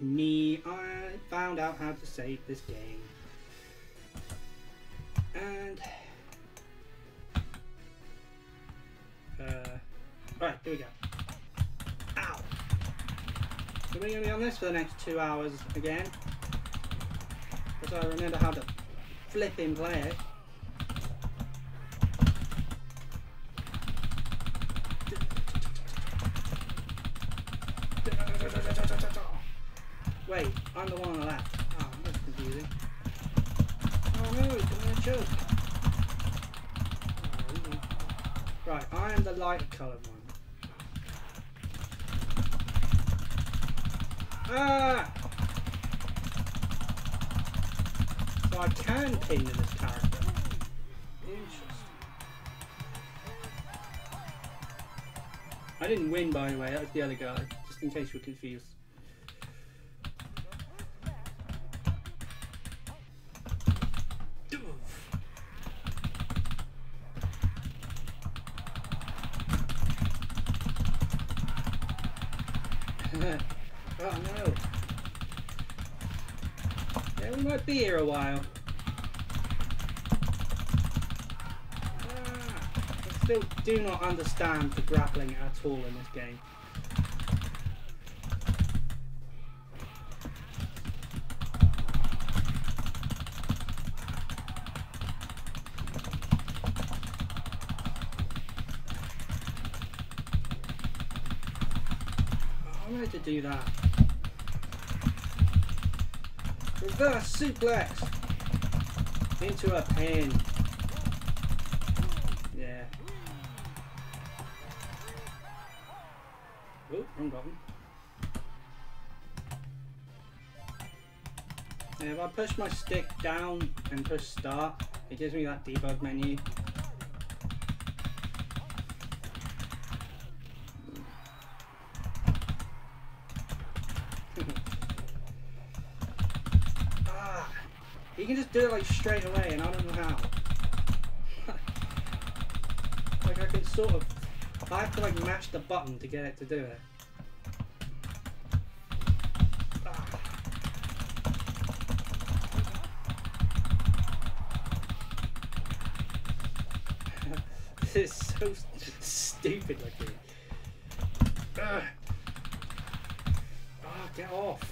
me. I found out how to save this game. And right, here we go. Ow! So we're gonna be on this for the next 2 hours again. Because I remember how to flipping play it. Wait, I'm the one on the left. Oh, that's confusing. Oh no, it's gonna choke. Oh, right, I am the lighter coloured one. Ah! So I can pin to this character. Interesting. I didn't win, by the way, that was the other guy, just in case you're confused. Oh no. Yeah, we might be here a while. I still do not understand the grappling at all in this game. I wanted to do that. Reverse suplex into a pin. Yeah. Oh, wrong button. And if I push my stick down and push start, it gives me that debug menu. You can just do it like straight away, and I don't know how. Like I can sort of, I have to like mash the button to get it to do it. This is so stupid looking. Oh, get off.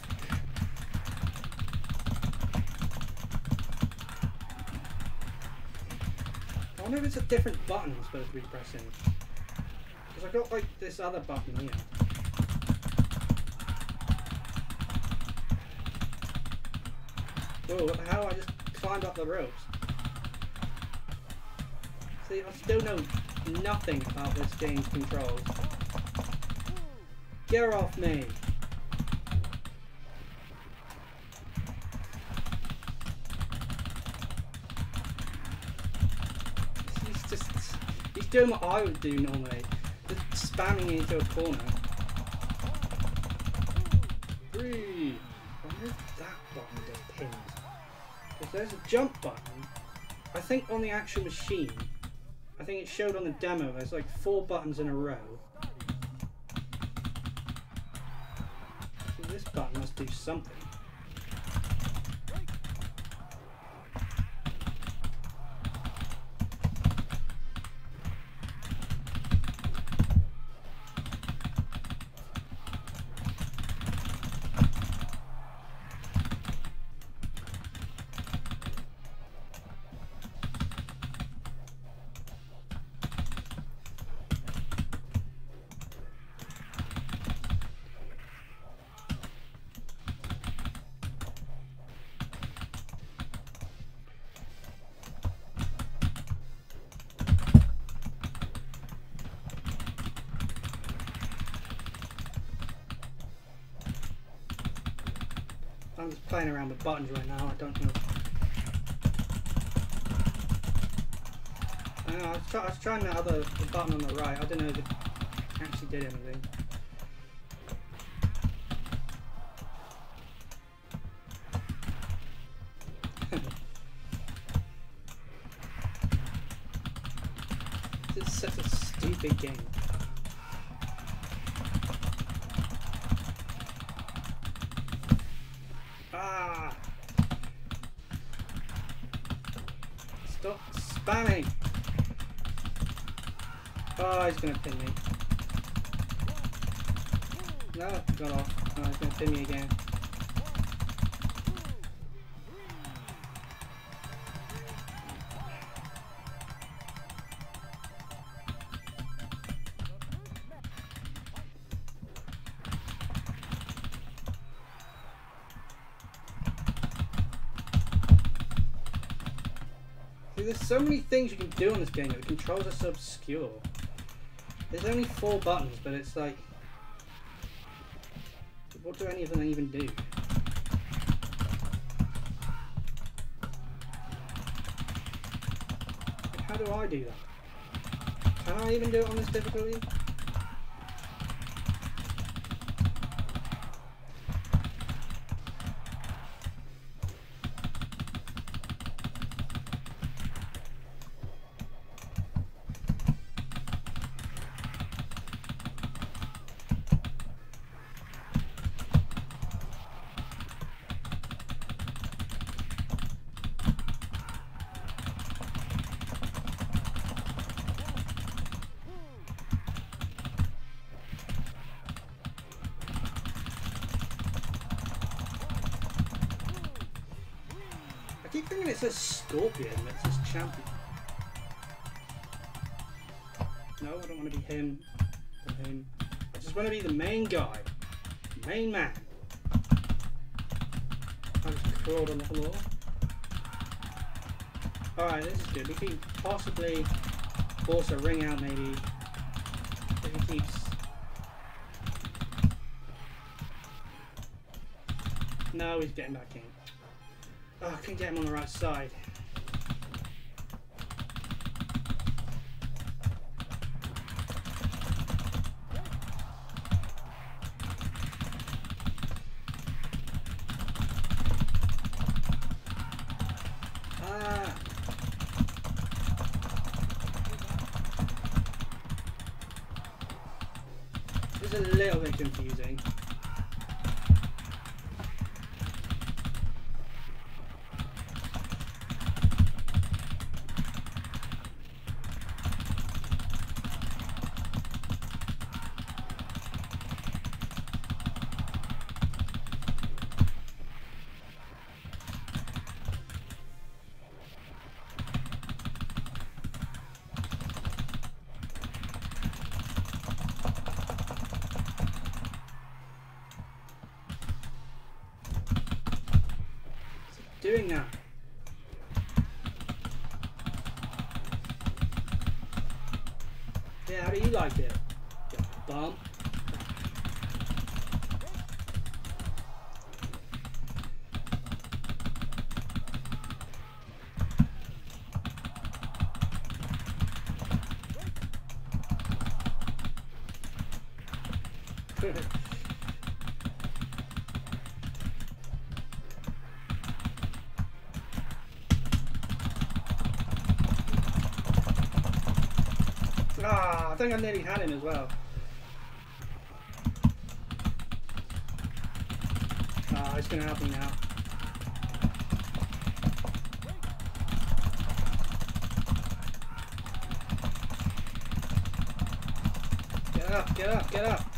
I wonder if it's a different button I'm supposed to be pressing. Because I've got like this other button here. Whoa, what the hell? I just climbed up the ropes. See, I still know nothing about this game's controls. Get off me! He's doing what I would do normally, just spamming into a corner. 3. Where's that button does pins? Because there's a jump button. I think on the actual machine, I think it showed on the demo, there's like 4 buttons in a row. So this button must do something. I'm just playing around with buttons right now, I don't know. I know, I was trying the other button on the right, I don't know if it actually did anything. This is such a stupid game. Ah! Stop spamming! Oh, he's gonna pin me. No, got off. Oh, he's gonna pin me again. See, there's so many things you can do on this game, but the controls are so obscure. There's only 4 buttons, but it's like... what do any of them even do? Like, how do I do that? Can I even do it on this difficulty? I keep thinking it says Scorpion, but it says Champion. No, I don't want to be him. Or him. I just want to be the main guy. Main man. I just crawled on the floor. Alright, this is good. We can possibly force a ring out maybe. If he keeps... No, he's getting back in. Oh, I couldn't get him on the right side. Ah. This is a little bit confusing. Doing that. Yeah, how do you like it? You bum. Ah, I think I nearly had him as well. Ah, it's going to help me now. Get up, get up, get up.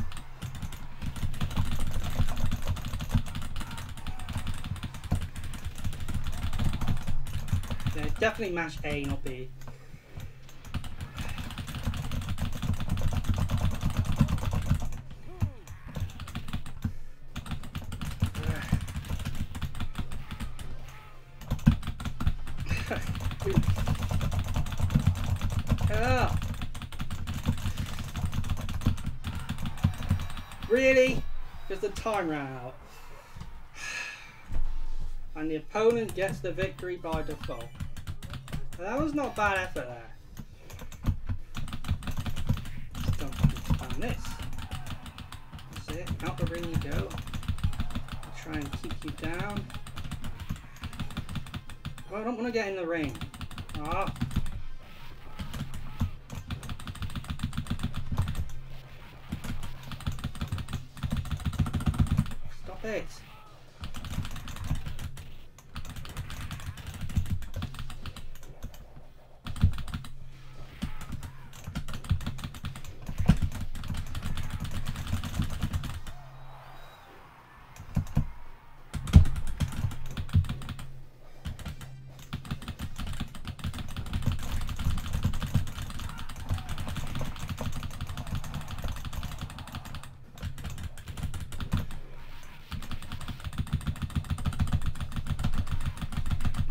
Yeah, definitely mash A, not B. Ah. Really? Because the time ran out. And the opponent gets the victory by default. That was not a bad effort there. Just don't fucking spam this. That's it. Out the ring you go. Try and keep you down. Well, I don't want to get in the ring. Ah. Stop it.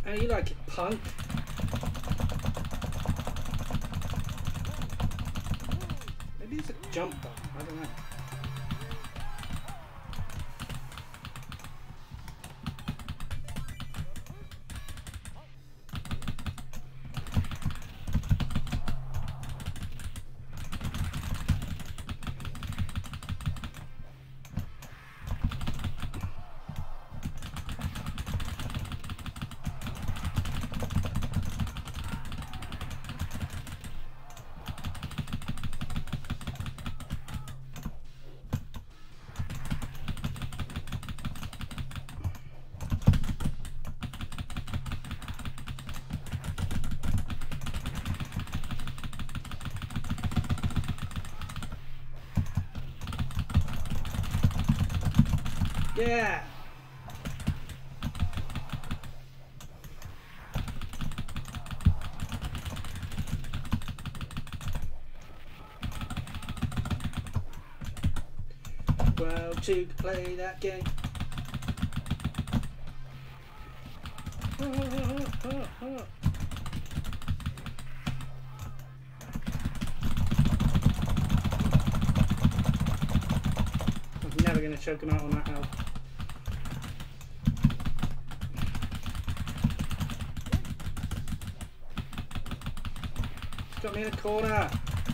How do you like it, punk? Maybe it's a jump button, I don't know. Yeah! Well, to play that game. I'm never going to choke him out on that health. Got me in a corner.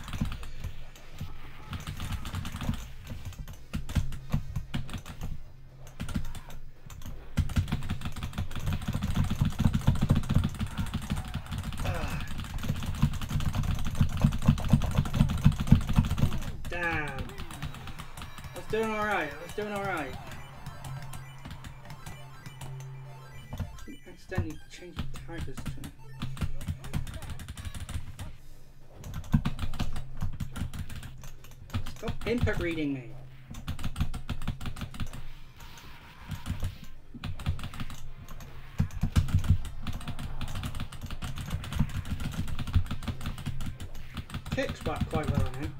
Damn. I was doing alright. I was doing alright. I accidentally changed the characters to Stop input reading me. Kicks back quite well on him.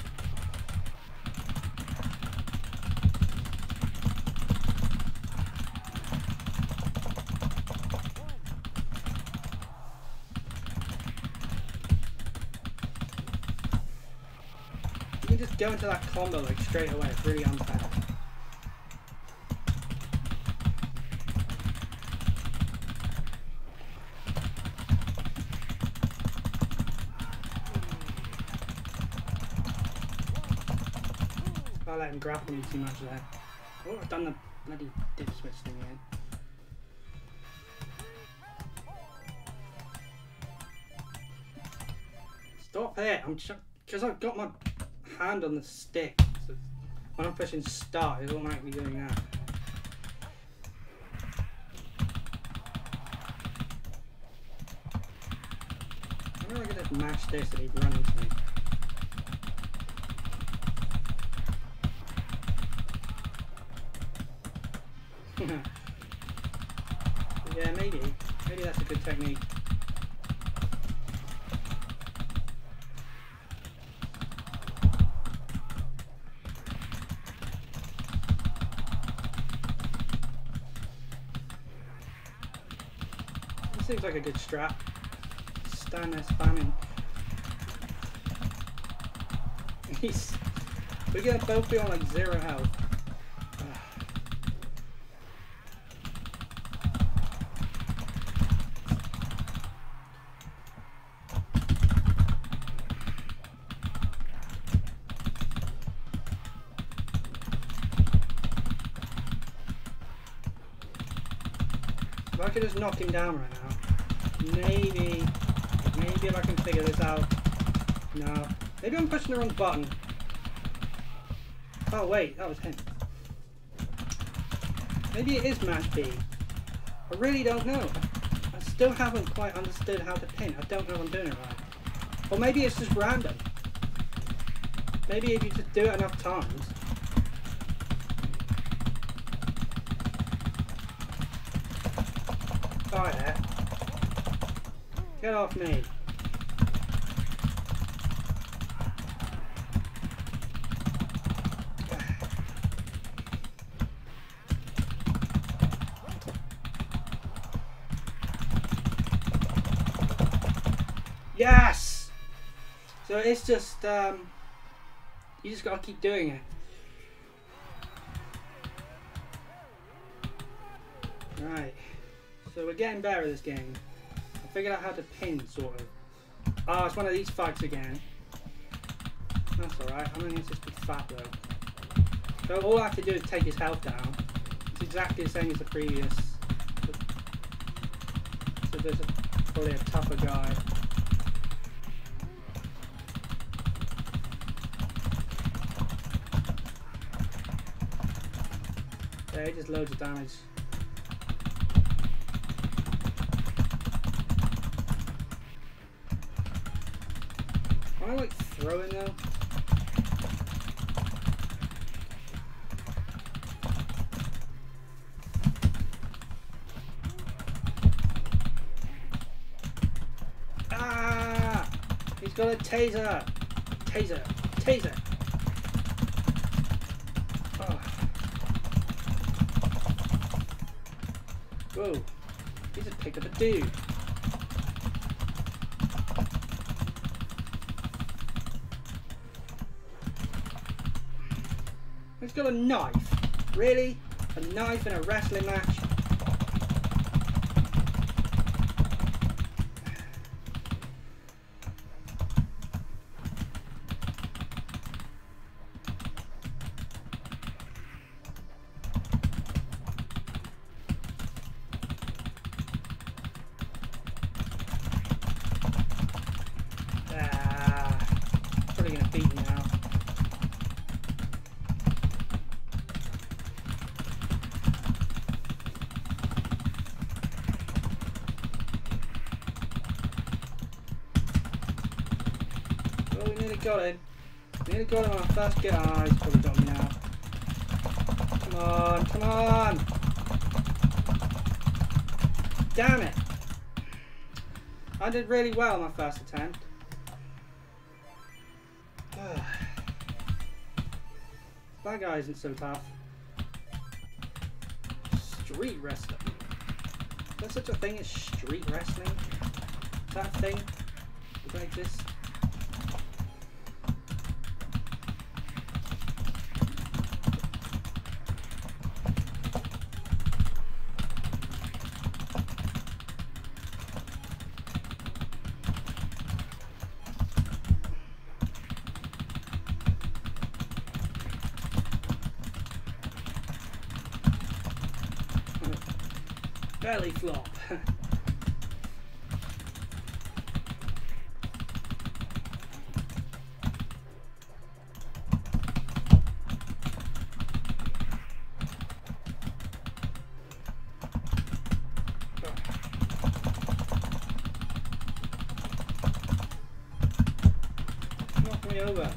You can just go into that combo like straight away. It's really unfair. I let him grapple me too much there. Oh, I've done the bloody dip switch thing again. Stop it! I'm just because I've got my hand on the stick. So when I'm pushing start, it's automatically doing that. I'm really gonna mash this and he'd run into me. Yeah, maybe that's a good technique. This seems like a good strat. Stand there spamming. We're gonna both be on like 0 health. If I could just knock him down right now, maybe if I can figure this out. No, maybe I'm pushing the wrong button. Oh wait, that was him. Maybe it is match B. I really don't know. I still haven't quite understood how to pin. I don't know if I'm doing it right. Or maybe it's just random. Maybe if you just do it enough times. Fire. Get off me. Yes! So it's just, you just gotta keep doing it. Right. So we're getting better at this game. I figured out how to pin, sort of. Oh, it's one of these fights again. That's alright. I'm only just be fat though. So all I have to do is take his health down. It's exactly the same as the previous. So there's probably a tougher guy. Yeah, he just loads of damage. Am I like throwing though? Ah! He's got a taser! Taser! Taser! Oh. Whoa! He just picked up a dude. He's got a knife. Really? A knife in a wrestling match? Probably gonna beat me now. Oh, we nearly got him. Nearly got him on our first get. Ah, he's probably got me now. Come on, come on! Damn it! I did really well on my first attempt. That guy isn't so tough. Street wrestling. Is there such a thing as street wrestling? Is that a thing? Does that exist? Belly flop. Knock me over.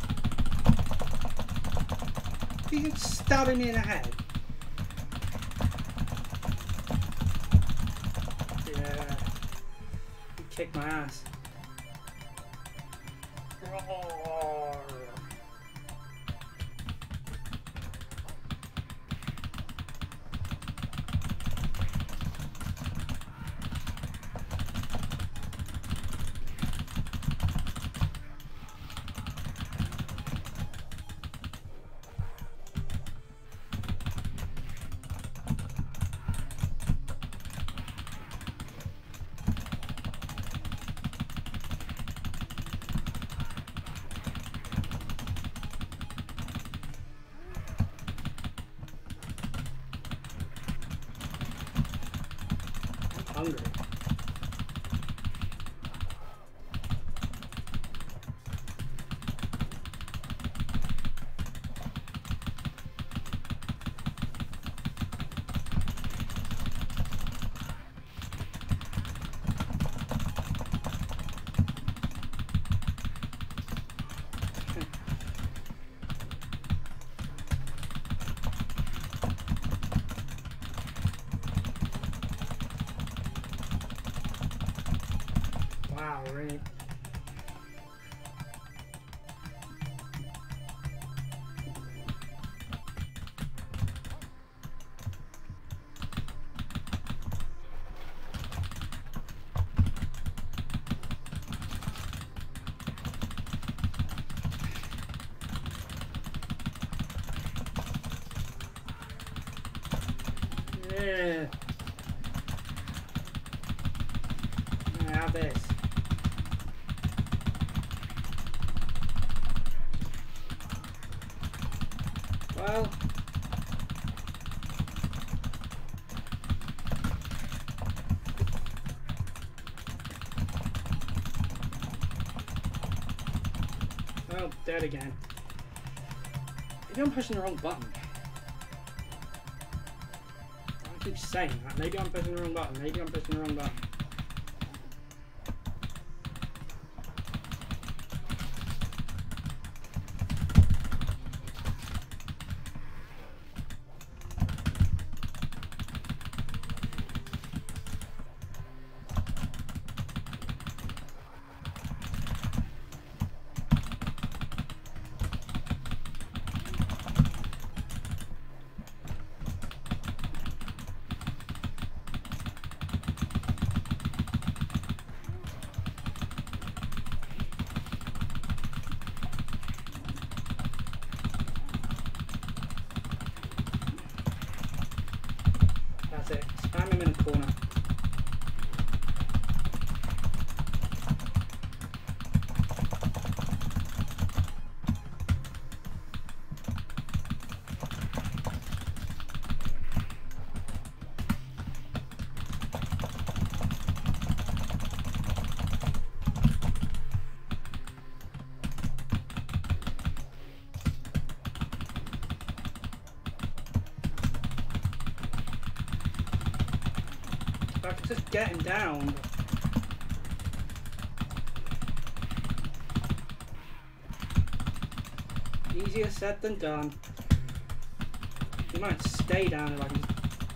He's stabbing me in the head. Kick my ass. Hungry. Wow, really? Yeah. I have this. Well. Oh, dead again. Maybe I'm pushing the wrong button. I keep saying that. Maybe I'm pushing the wrong button. Maybe I'm pushing the wrong button. That's it. Spam him in a corner. I can just get him down. Easier said than done. He might stay down if I can.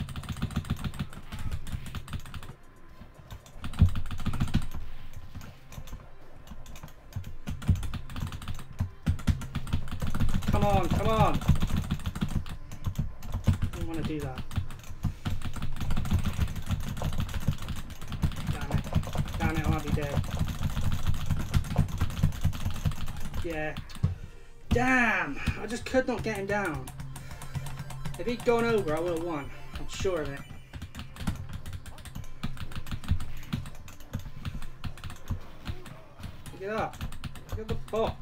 Come on, come on! I didn't want to do that. Damn it, I might be dead. Yeah. Damn! I just could not get him down. If he'd gone over, I would have won. I'm sure of it. Pick it up. Look at the box.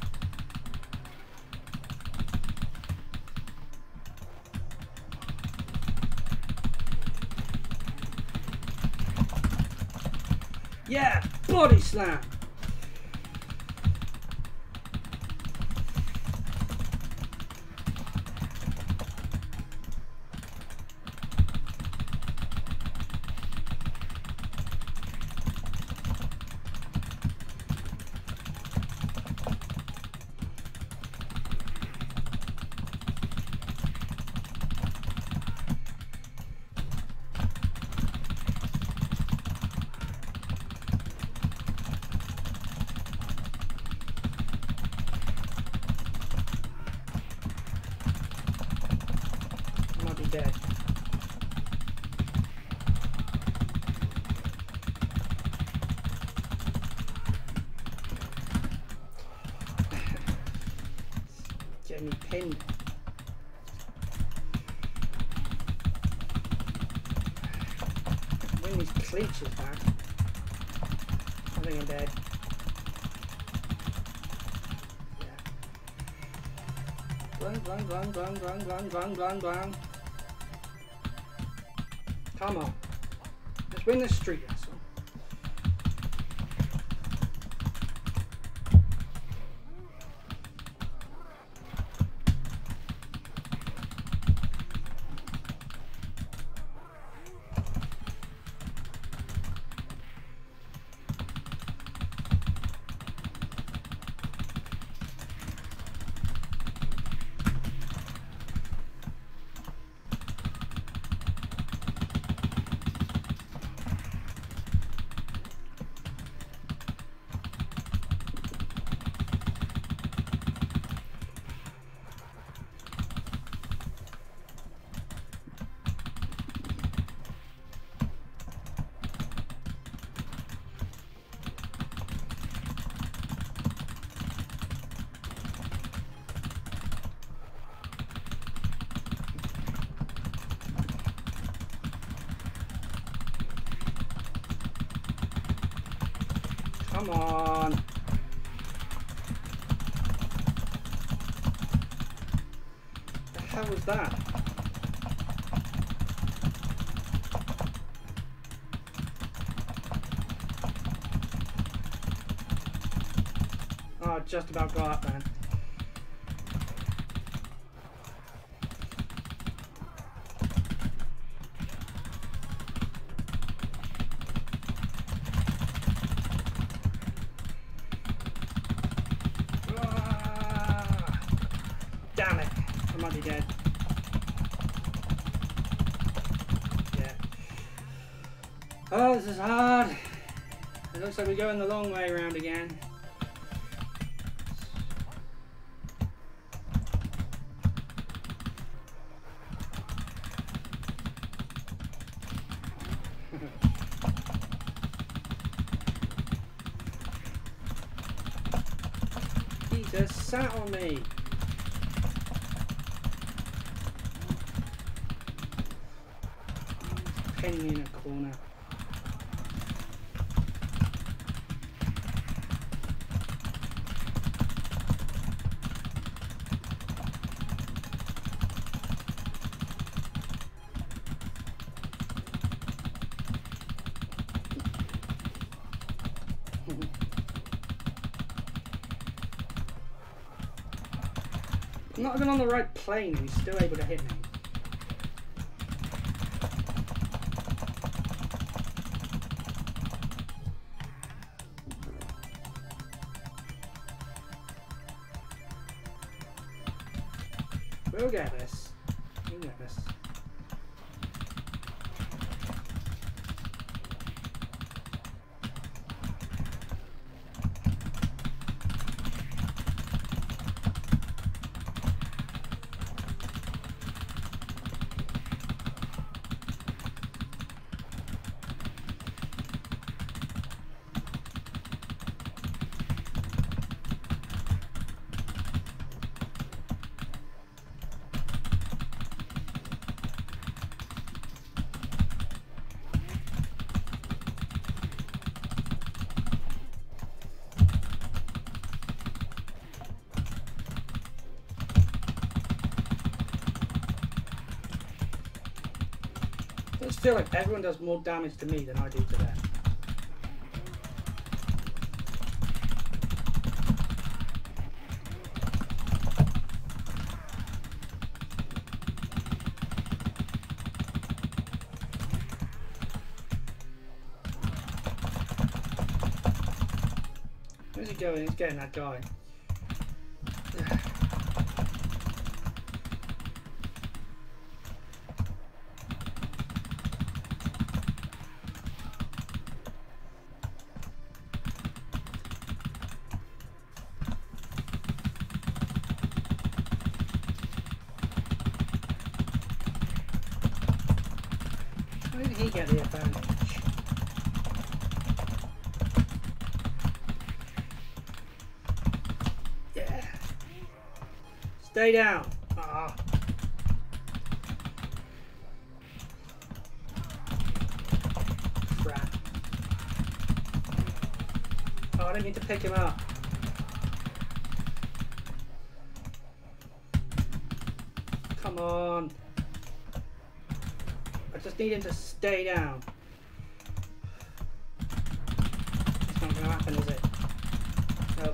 Yeah! Body slam! Dead. Get me pinned. Win these clinches back. I think I'm dead. Yeah. Run. Come on. Let's win this street wrestle. Come on. The hell was that? Oh, just about got up then. Damn it, I might be dead. Yeah. Oh, this is hard. It looks like we're going the long way around again. He just sat on me. Pinning me in a corner. I'm not even on the right plane and he's still able to hit me. We'll get this. We'll get this. I just feel like everyone does more damage to me than I do to them. Where's he going? He's getting that guy. How did he get the advantage? Yeah. Stay down. Ah. Crap. Oh, I didn't mean to pick him up. Come on. I just need him to stay down. It's not going to happen, is it? No.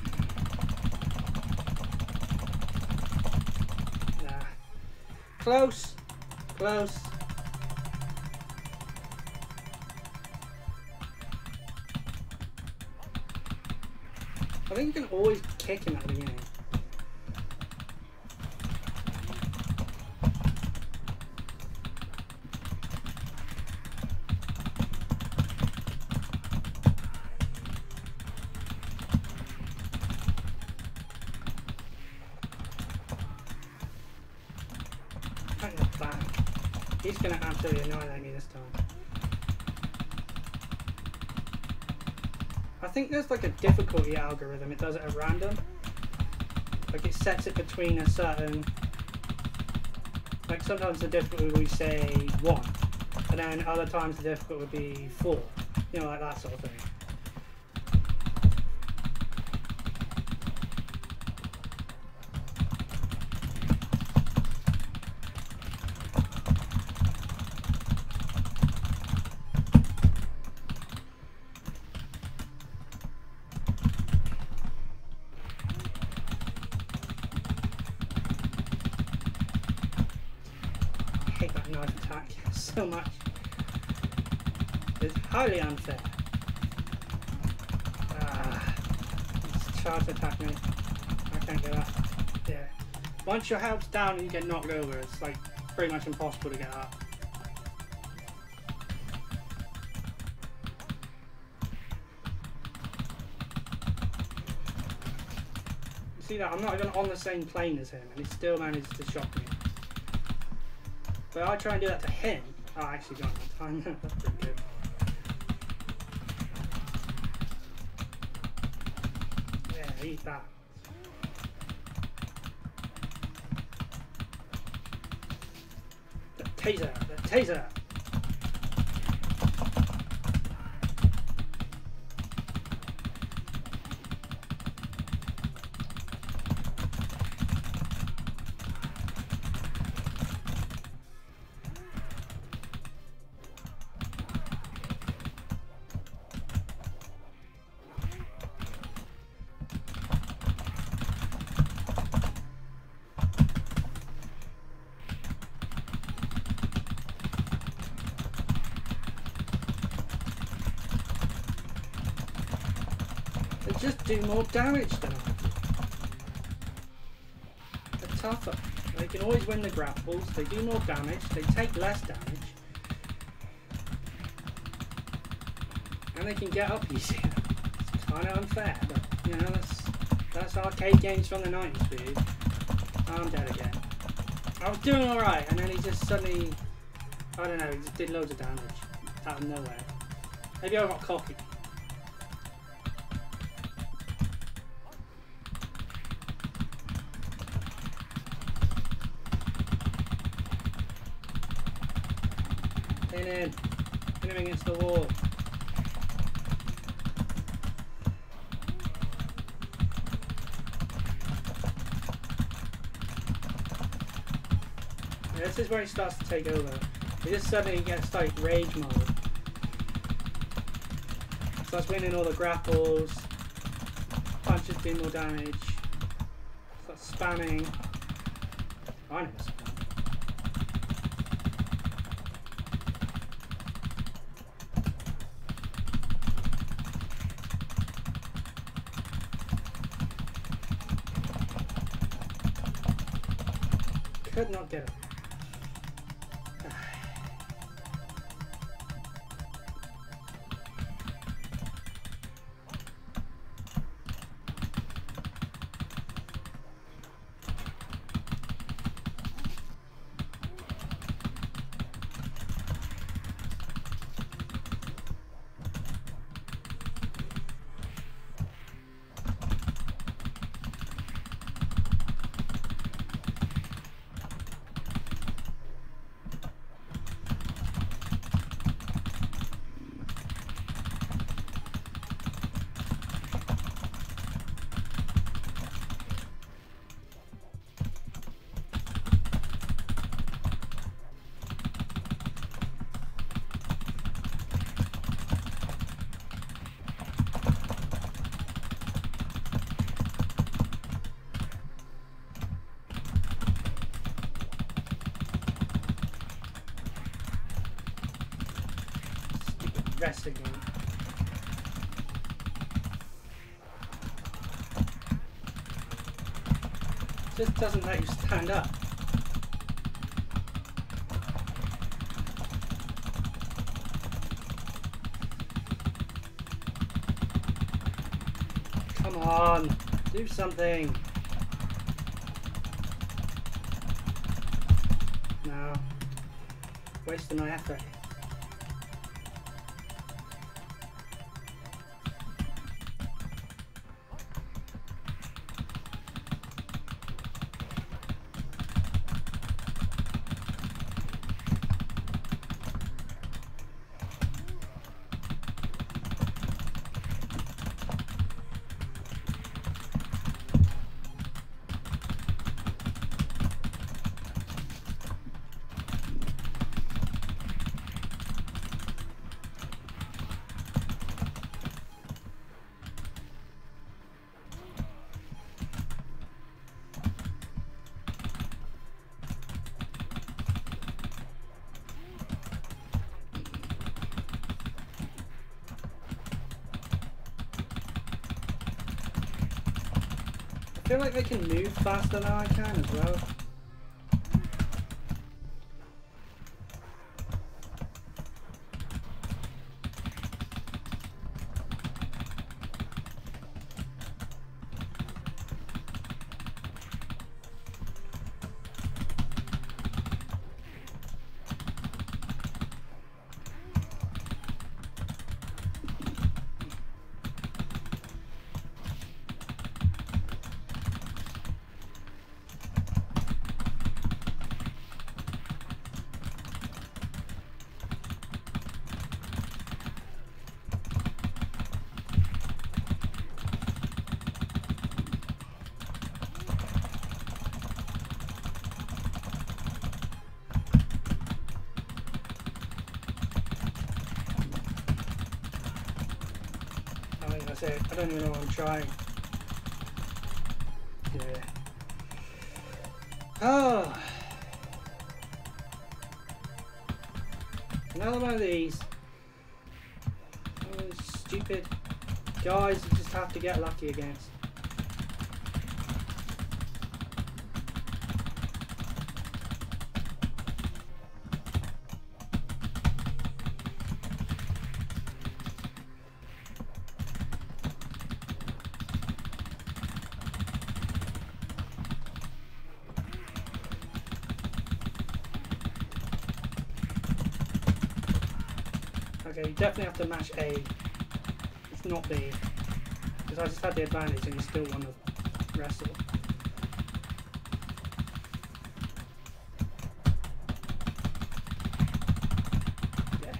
Nah. Close. Close. I think you can always kick him at the beginning. He's going to absolutely annihilate me this time. I think there's like a difficulty algorithm. It does it at random. Like it sets it between a certain... Like sometimes the difficulty will be say 1. And then other times the difficulty would be 4. You know, like that sort of thing. so much. It's highly unfair. It's charge attack me. I can't get up. Yeah. Once your health's down and you get knocked over, it's like pretty much impossible to get up. See that? I'm not even on the same plane as him and he still manages to shock me. But I try and do that to him. Oh, I actually got enough time. That's pretty good. Yeah, eat that. The taser! The taser! Just do more damage than I do. They're tougher. They can always win the grapples. They do more damage. They take less damage. And they can get up easier. It's kind of unfair, but you know, that's arcade games from the 90s for you. I'm dead again. I was doing alright, and then he just suddenly, I don't know, he just did loads of damage out of nowhere. Maybe I got cocky. Pin him against the wall. Yeah, this is where he starts to take over. He just suddenly gets like rage mode. Starts winning all the grapples. Punches do more damage. Starts spamming. I never spam. Could not get it. Rest again. Just doesn't let you stand up. Come on, do something. No, wasting my effort. I feel like they can move faster than I can as well. That's it. I don't even know what I'm trying. Yeah. Oh. Another one of these. Oh, stupid guys you just have to get lucky against. Okay, you definitely have to mash A. It's not B. Because I just had the advantage and you still want to wrestle. Yeah.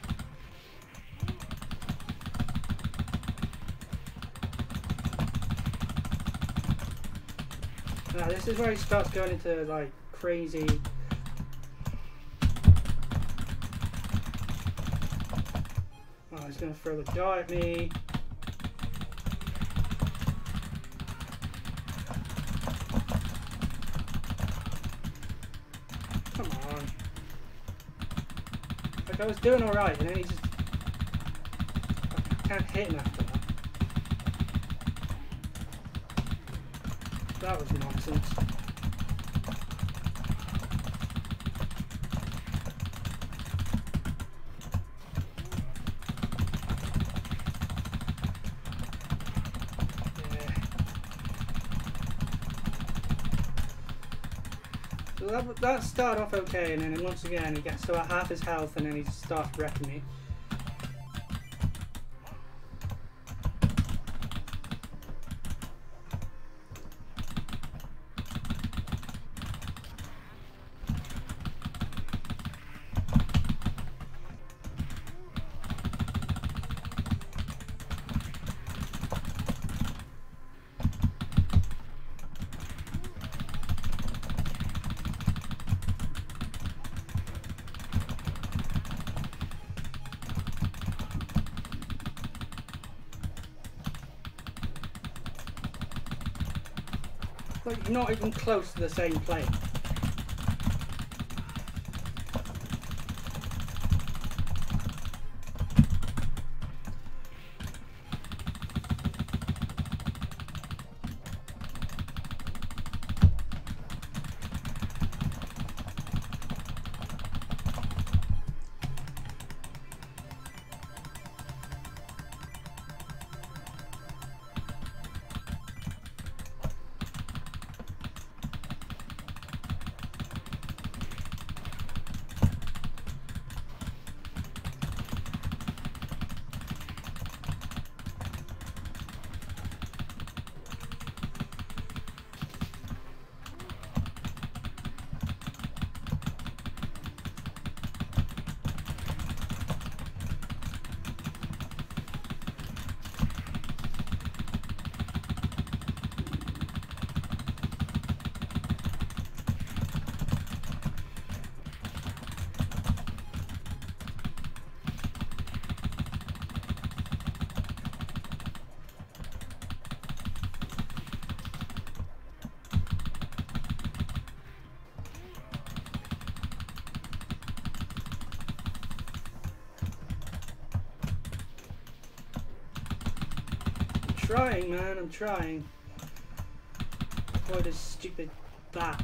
Now this is where he starts going into like crazy. Oh, he's gonna throw the guy at me. Come on. Like I was doing alright and then he just... I can't hit him after that. That was nonsense. That started off okay, and then once again he gets to about half his health and then he just starts wrecking me. Like, not even close to the same plane. I'm trying, man, I'm trying. Boy, this stupid bat.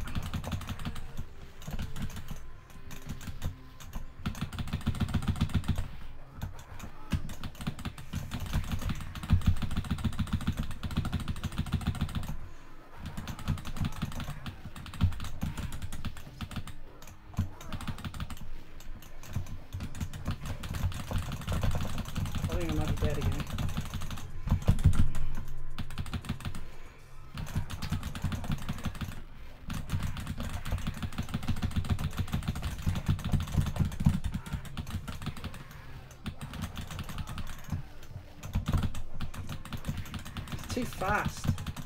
I think I might be dead again. It's too fast.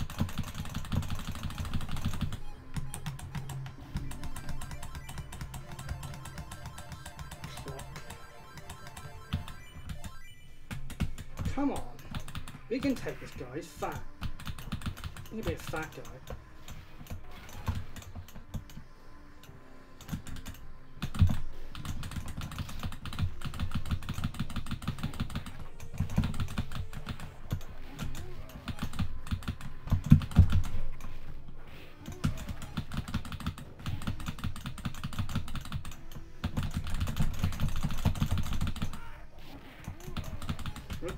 Come on. We can take this guy. He's fat. He's gonna be a fat guy. Whoops.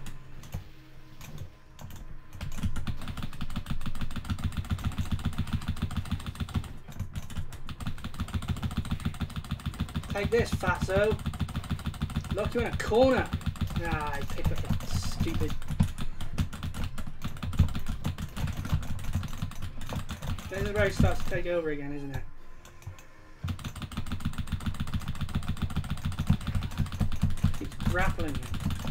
Take this, fatso. Lock you in a corner. Nah, I picked up that stupid. Then the road starts to take over again, isn't it? Keeps grappling me.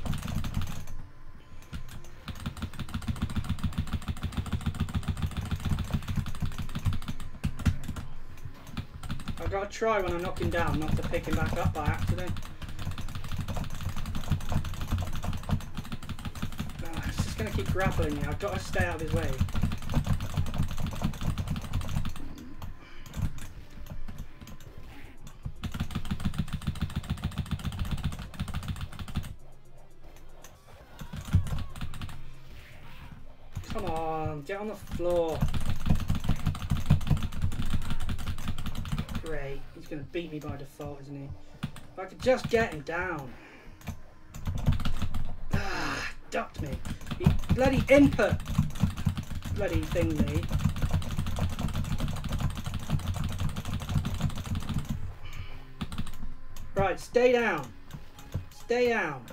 I've got to try when I knock him down not to pick him back up by accident. Oh, it's just going to keep grappling me. I've got to stay out of his way. Come on, get on the floor. Great, he's going to beat me by default, isn't he? If I could just get him down. Ah, ducked me. He bloody input. Bloody thingy. Right, stay down. Stay down.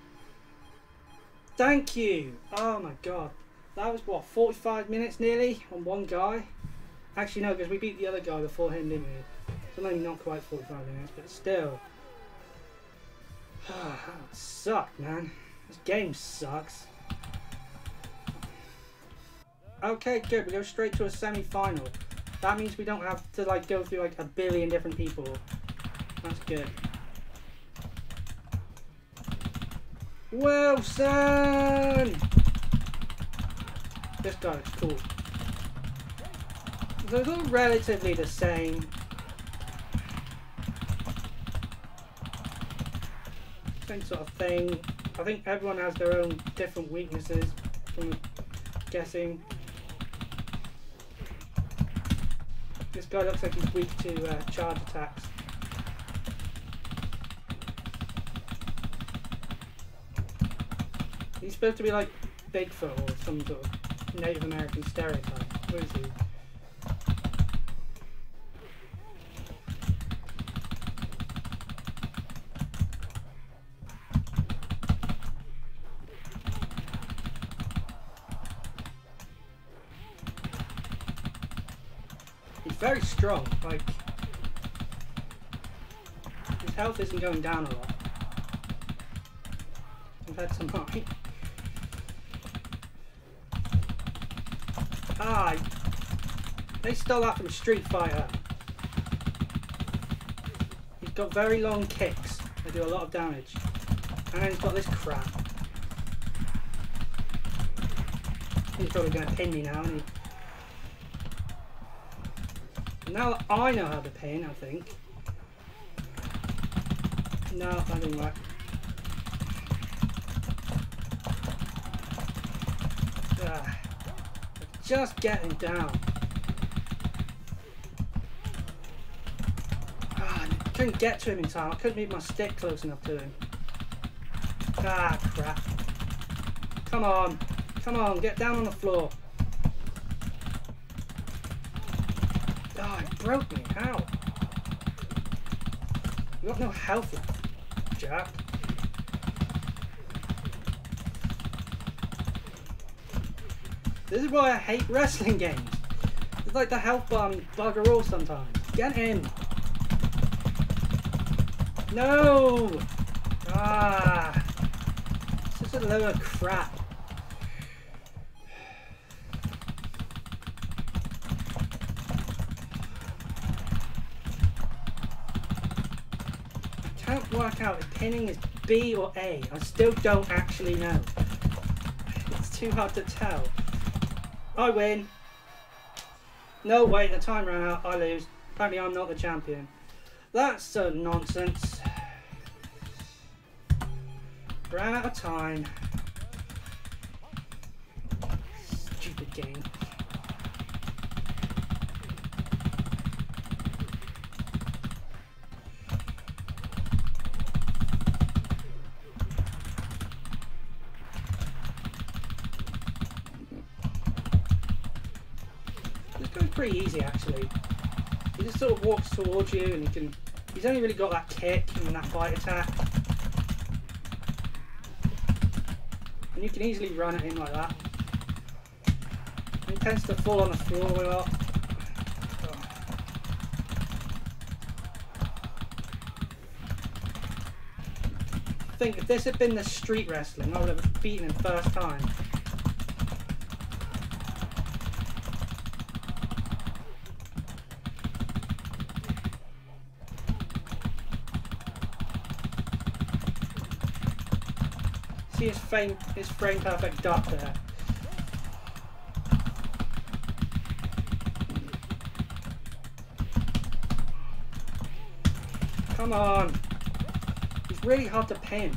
Thank you. Oh my god. That was what, 45 minutes nearly on one guy? Actually no, because we beat the other guy before him, didn't we? So maybe not quite 45 minutes, but still. That sucked, man. This game sucks. Okay, good. We go straight to a semi-final. That means we don't have to like go through like a billion different people. That's good. Wilson! This guy looks cool. They're all relatively the same. Same sort of thing. I think everyone has their own different weaknesses, I'm guessing. This guy looks like he's weak to charge attacks. He's supposed to be like Bigfoot or some sort of Native American stereotype. Where is he? He's very strong, like his health isn't going down a lot compared to mine. Ah, they stole that from Street Fighter. He's got very long kicks, they do a lot of damage. And then he's got this crap. He's probably going to pin me now, isn't he? Now that I know how to pin, I think. No, that didn't work. Just get him down. couldn't get to him in time. I couldn't move my stick close enough to him. Ah, crap. Come on. Come on, get down on the floor. Oh, it broke me. How? You got no health left, Jack. This is why I hate wrestling games. It's like the health bar means bugger all sometimes. Get in. No! Ah! It's just a load of crap. I can't work out if pinning is B or A. I still don't actually know. It's too hard to tell. I win. No, wait, the time ran out. I lose. Apparently I'm not the champion. That's so nonsense. Ran out of time. Stupid game. Pretty easy actually. He just sort of walks towards you and he's only really got that kick and that bite attack. And you can easily run at him like that. And he tends to fall on the floor a lot. I think if this had been the street wrestling, I would have beaten him first time. See his frame perfect duck there. Come on. He's really hard to pin.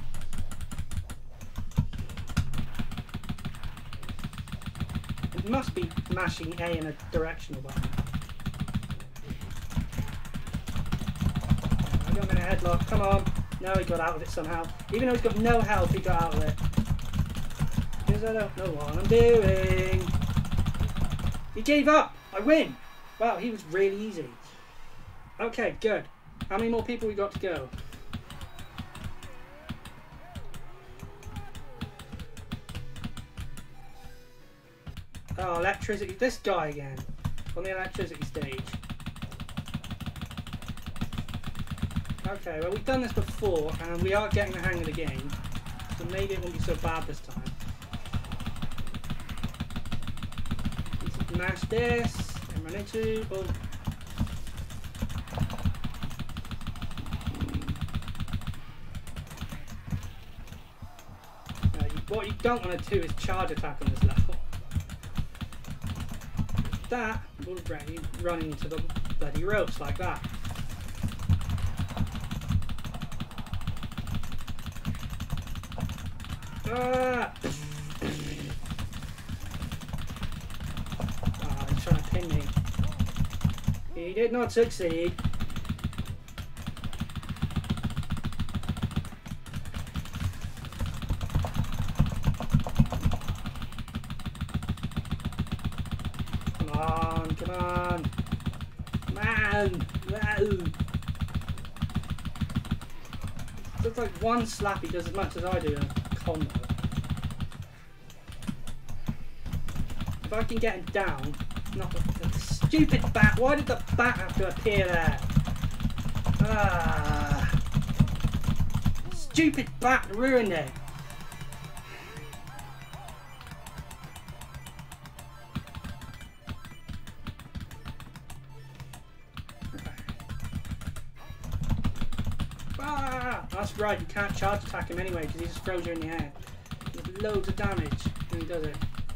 It must be mashing A in a directional button. I got him in a headlock. Come on. No, he got out of it somehow. Even though he's got no health, he got out of it. Because I don't know what I'm doing. He gave up. I win. Wow, he was really easy. Okay, good. How many more people we got to go? Oh, electricity. This guy again. On the electricity stage. Okay, well we've done this before and we are getting the hang of the game, so maybe it won't be so bad this time. Mash this, and run into, oh. What you don't want to do is charge attack on this level. That will run into the bloody ropes like that. Ah! Oh, he's trying to pin me. He did not succeed. Come on, come on. Man! Looks like one slap he does as much as I do in a combo. If I can get him down, not the stupid bat. Why did the bat have to appear there? Ah, stupid bat ruined it. Ah, that's right. You can't charge attack him anyway because he just throws you in the air. He does loads of damage when he does it.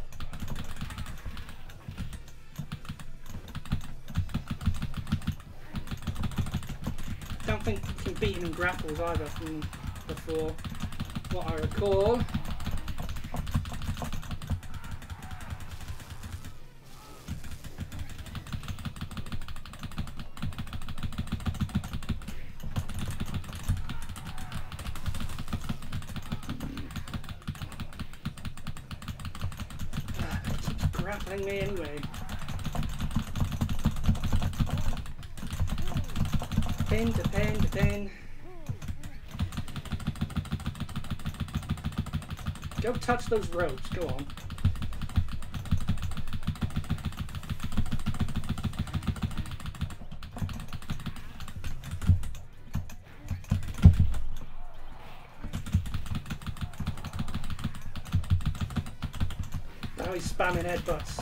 I don't think you can beat him in grapples either from before, what I recall. grappling me anyway. Pin to pin to pin. Go touch those ropes, go on. Now he's spamming headbutts.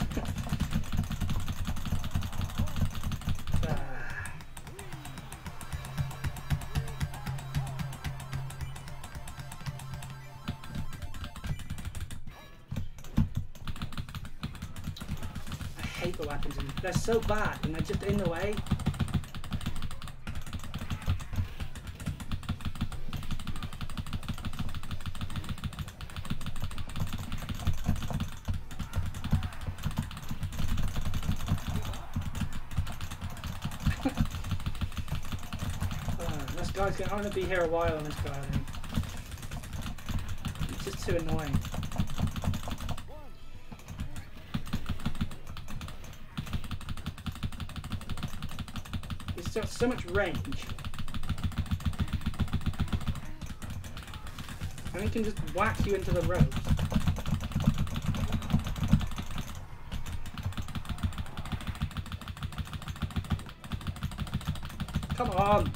I hate the weapons, and they're so bad and they're just in the way. This guy's gonna, I'm gonna be here a while on this guy, I think. It's just too annoying. He's got so much range. And he can just whack you into the ropes. Come on!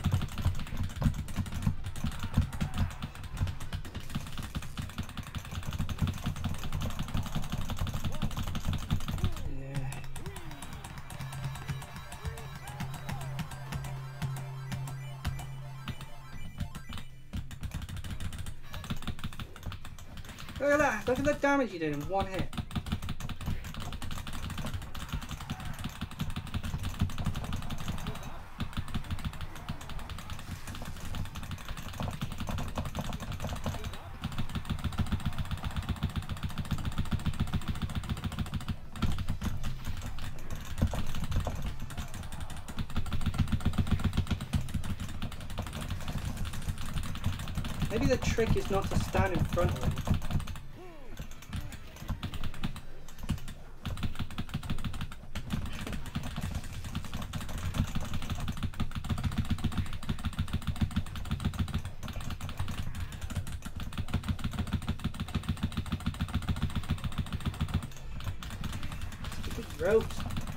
Look at that! Look at the damage you did in one hit. Maybe the trick is not to stand in front of him. Ropes.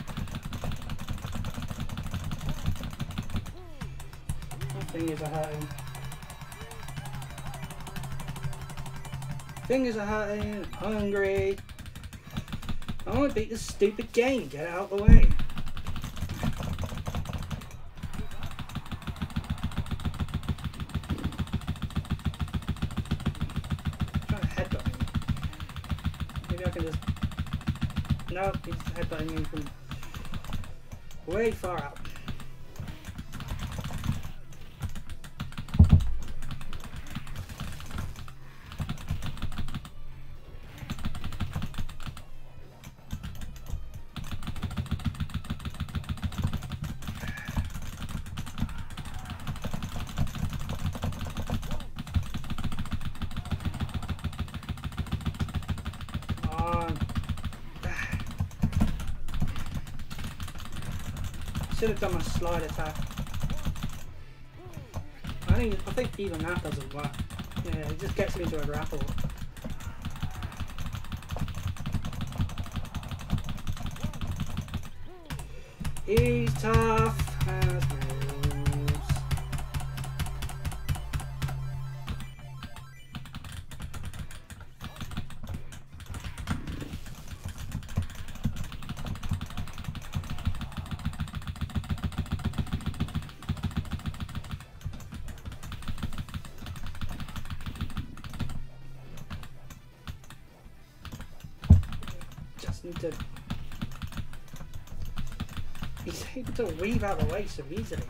My fingers are hurting. Fingers are hurting. I'm hungry. I want to beat this stupid game. Get it out of the way. I'm trying to headbutt him. Maybe I can just. No, he's headbutting me from way far out. Should have done my slide attack. I think even that doesn't work. Yeah, it just gets me into a grapple. He's tough as wolves. Need to. He's able to weave out of the way so easily.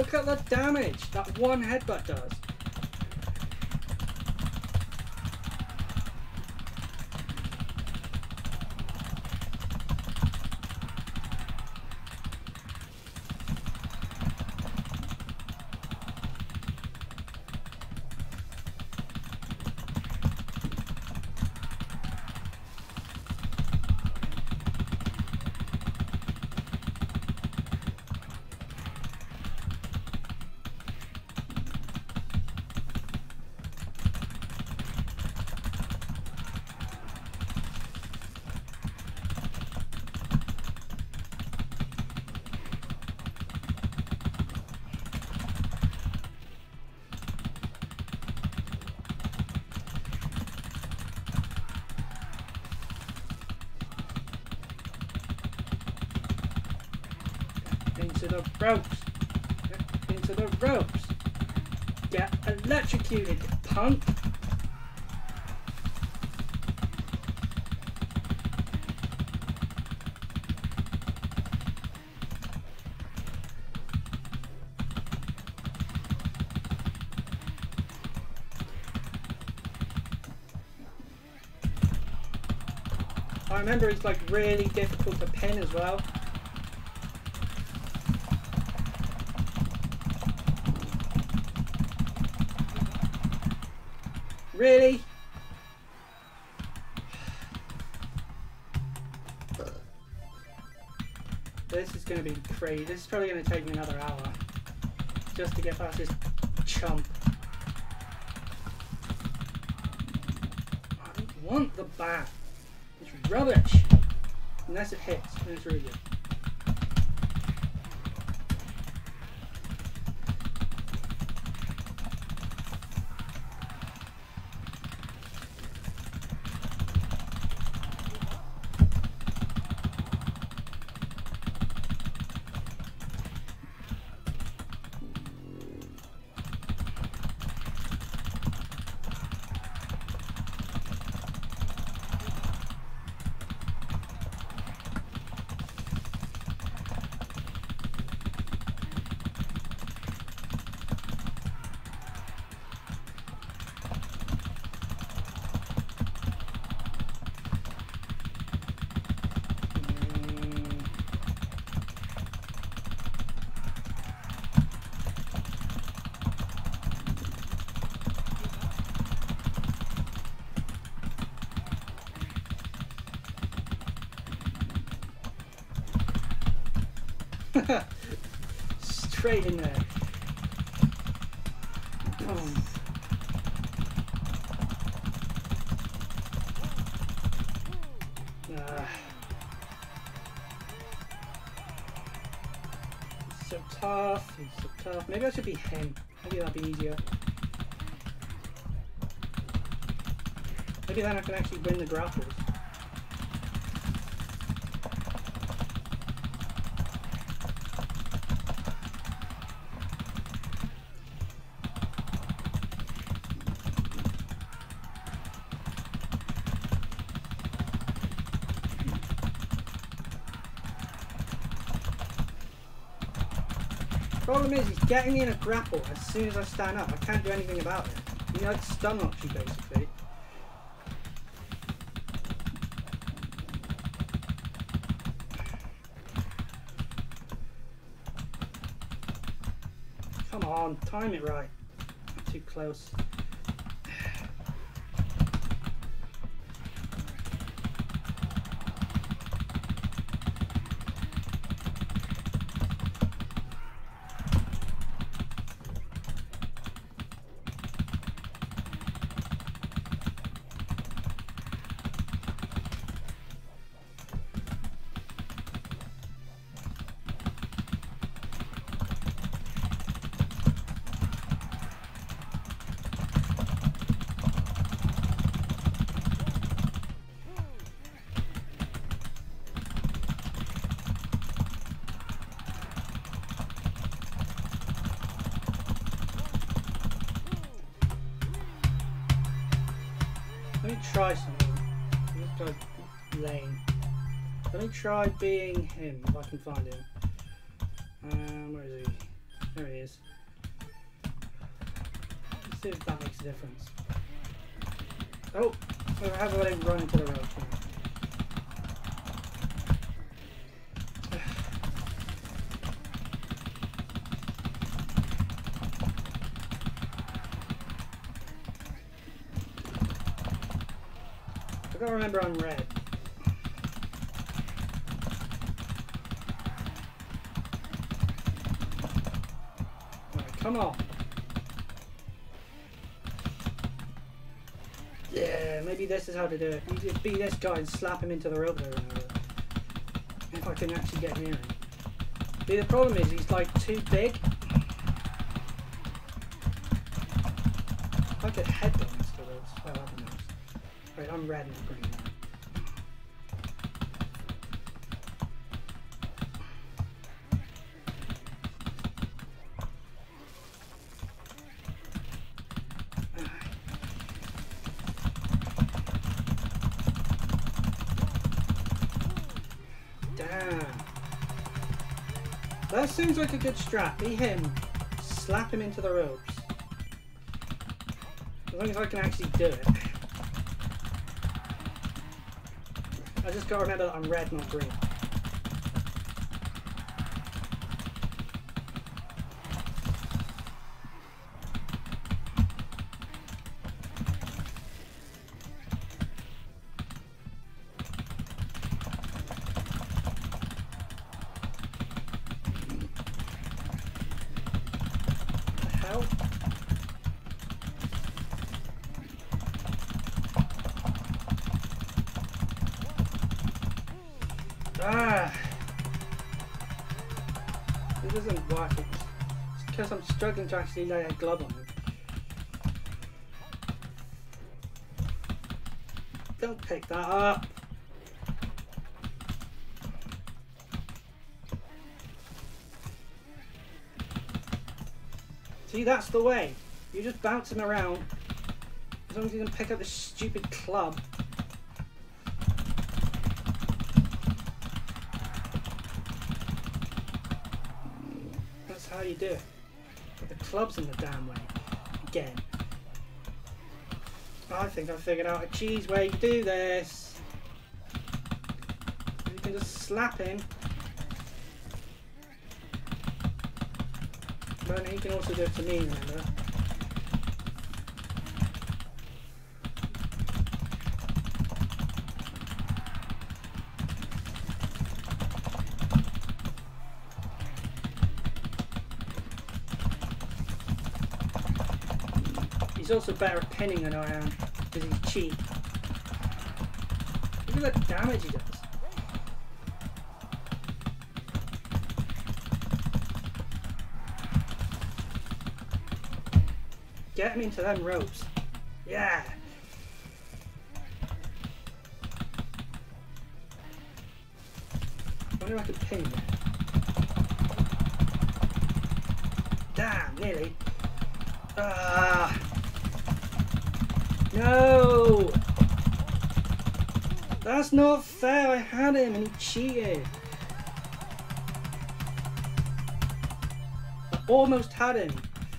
Look at the damage that one headbutt does. Into the ropes. Into the ropes. Get electrocuted, punk. I remember it's like really difficult to pin as well. Really? This is going to be crazy. This is probably going to take me another hour just to get past this chump. I don't want the bat. It's rubbish. Unless it hits, then it's really good. Straight in there. Boom. He's so tough. He's so tough. Maybe I should be him. Maybe that'll be easier. Maybe then I can actually win the grapples. Problem is, he's getting me in a grapple as soon as I stand up. I can't do anything about it. He like stun locks you basically. Come on, time it right. I'm too close. Let me try something. Let's go lane. Let me try being him if I can find him. Where is he? There he is. Let's see if that makes a difference. Oh, how about I run into the road? I gotta remember I'm red. Alright, come on. Yeah, maybe this is how to do it. You just be this guy and slap him into the rope over and over. If I can actually get near him. See, the problem is he's like too big. I could headbutt into the ropes. Oh, that'd be nice. Right, I'm red and green now. That seems like a good strat. Be him, slap him into the ropes. As long as I can actually do it. I just gotta remember that I'm red, not green. Ah! This isn't working. It's because I'm struggling to actually lay a glove on it. Don't pick that up! See, that's the way. You just bounce him around. As long as you can pick up this stupid club. How do you do it? But the club's in the damn way. Again. I think I figured out a cheese way to do this. You can just slap him. But he can also do it to me, remember? He's also better at pinning than I am, because he's cheap. Look at the damage he does. Get him into them ropes. Yeah! I wonder if I could pin him. Damn, nearly. Ah! No! That's not fair, I had him and he cheated. I almost had him.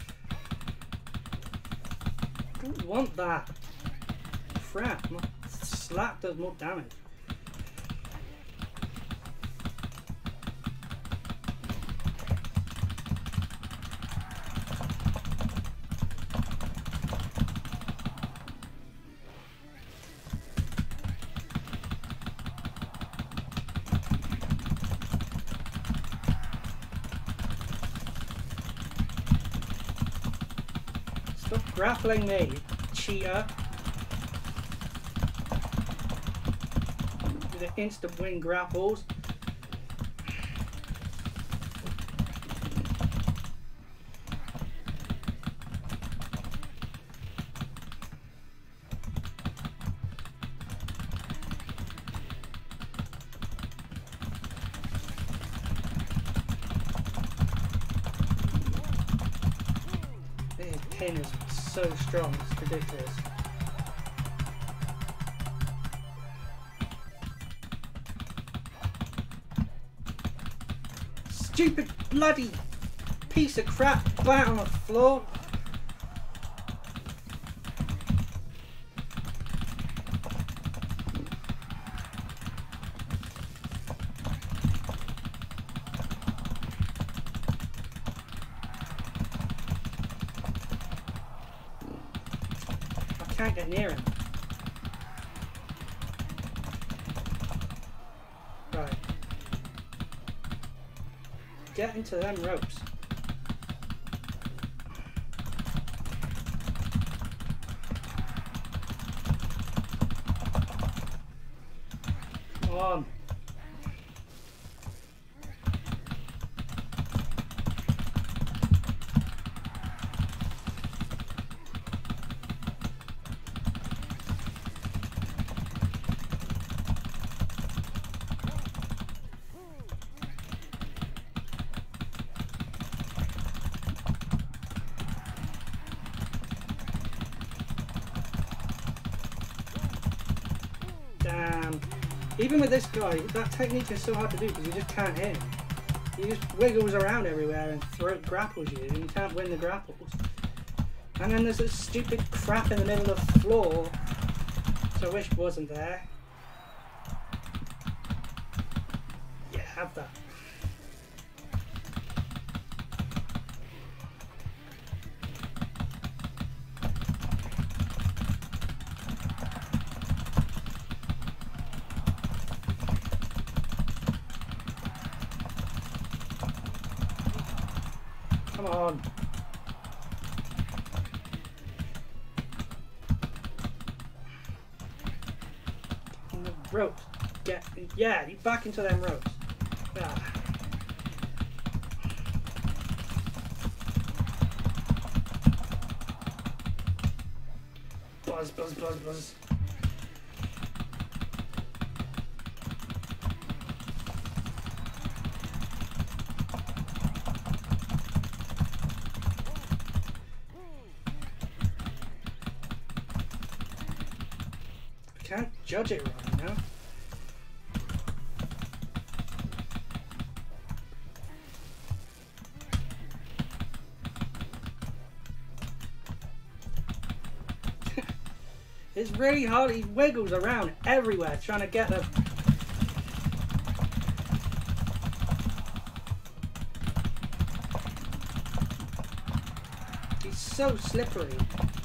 I don't want that. Crap, my slap does more damage. Stop grappling me, cheater. With the instant win grapples. This pin is so strong, it's ridiculous. Stupid bloody piece of crap flat on the floor. I can't get near him. Right. Get into them ropes. Come on. Damn. Even with this guy, that technique is so hard to do because you just can't hit him. He just wiggles around everywhere and grapples you, and you can't win the grapples. And then there's this stupid crap in the middle of the floor, which I wish wasn't there. Yeah, have that. Come on. In the ropes. Yeah, you back into them ropes. Ah. Buzz, buzz, buzz, buzz. Can't judge it right, you know? It's really hard. He wiggles around everywhere trying to get the... He's so slippery.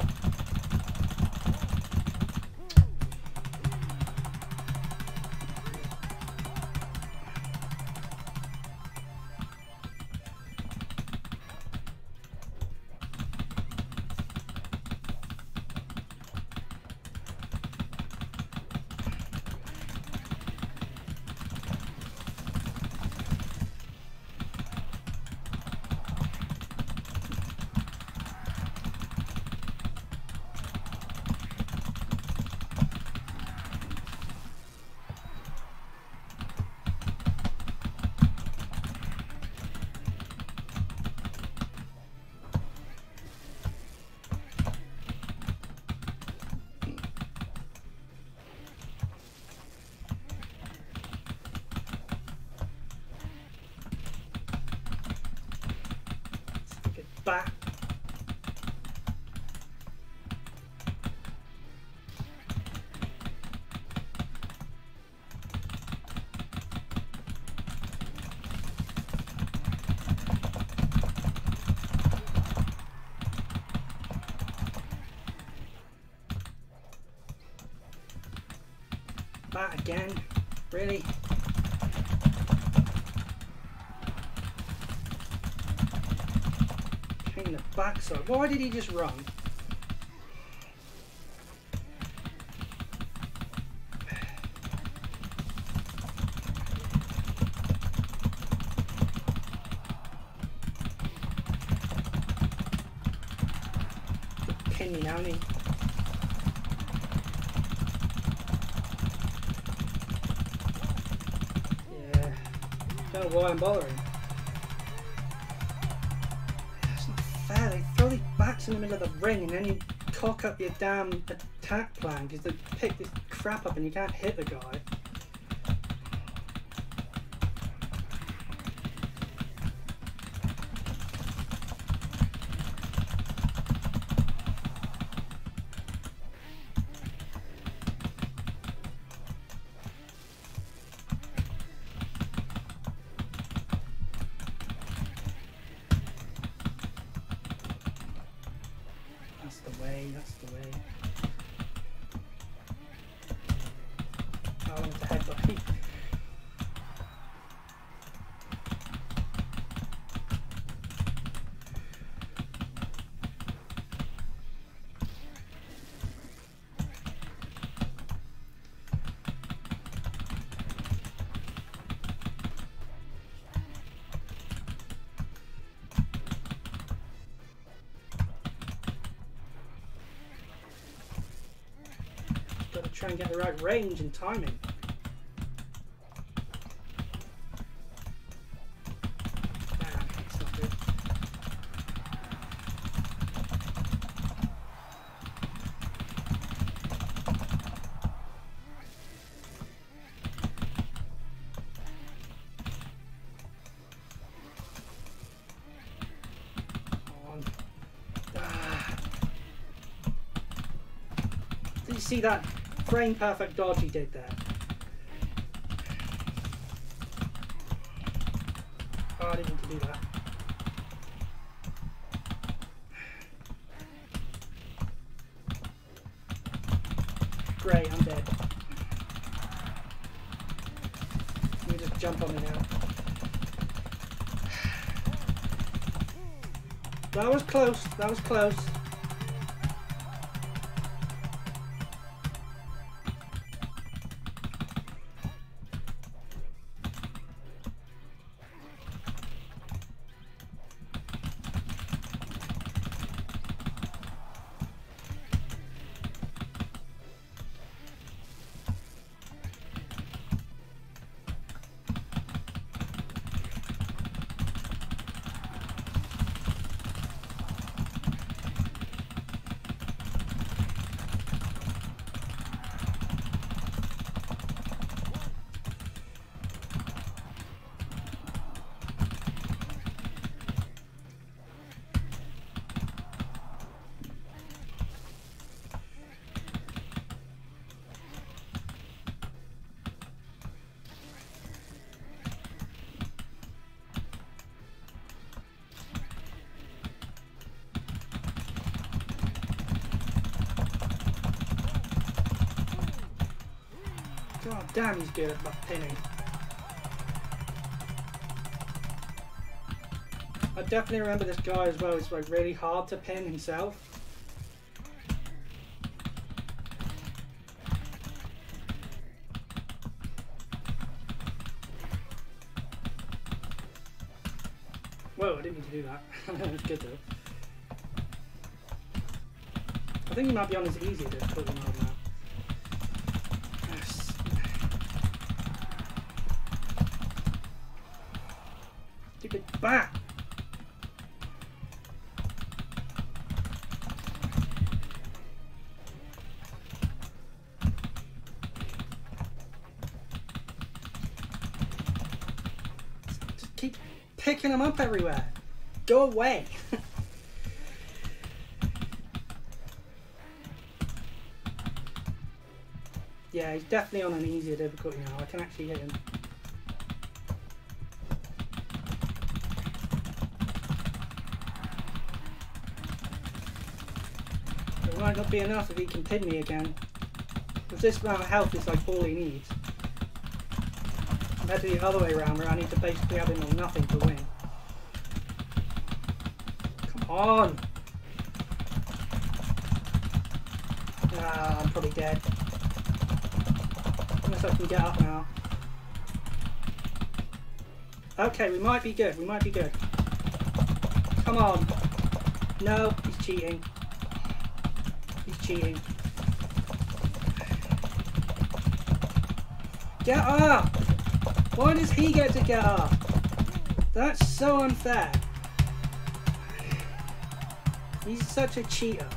Back. Back again. Really? In the backside. Why did he just run? Pin me now, me. Yeah. Don't know why I'm bothering. Fair, they throw these bats in the middle of the ring and then you cock up your damn attack plan because they pick this crap up and you can't hit the guy. I wanted to headbutt him. Gotta try and get the right range and timing. It's not good. Come on. Did you see that frame perfect dodge he did there? Oh, I didn't mean to do that. Great, I'm dead. Let me just jump on me now. That was close, that was close. God damn, he's good at pinning. I definitely remember this guy as well. It's like really hard to pin himself. Whoa, I didn't mean to do that. That was good though. I think he might be on his easier difficulty mode now. Yes. Stupid bat! Just keep picking them up everywhere. Go away! Yeah, he's definitely on an easier difficulty now. I can actually hit him. It might not be enough if he can pin me again. Because this amount of health is like all he needs. Compared to the other way around where I need to basically have him on nothing to win. Come on! Ah, I'm probably dead. Unless I can get up now. Okay, we might be good. We might be good. Come on. No, he's cheating. He's cheating. Get up! Why does he get to get up? That's so unfair. He's such a cheater.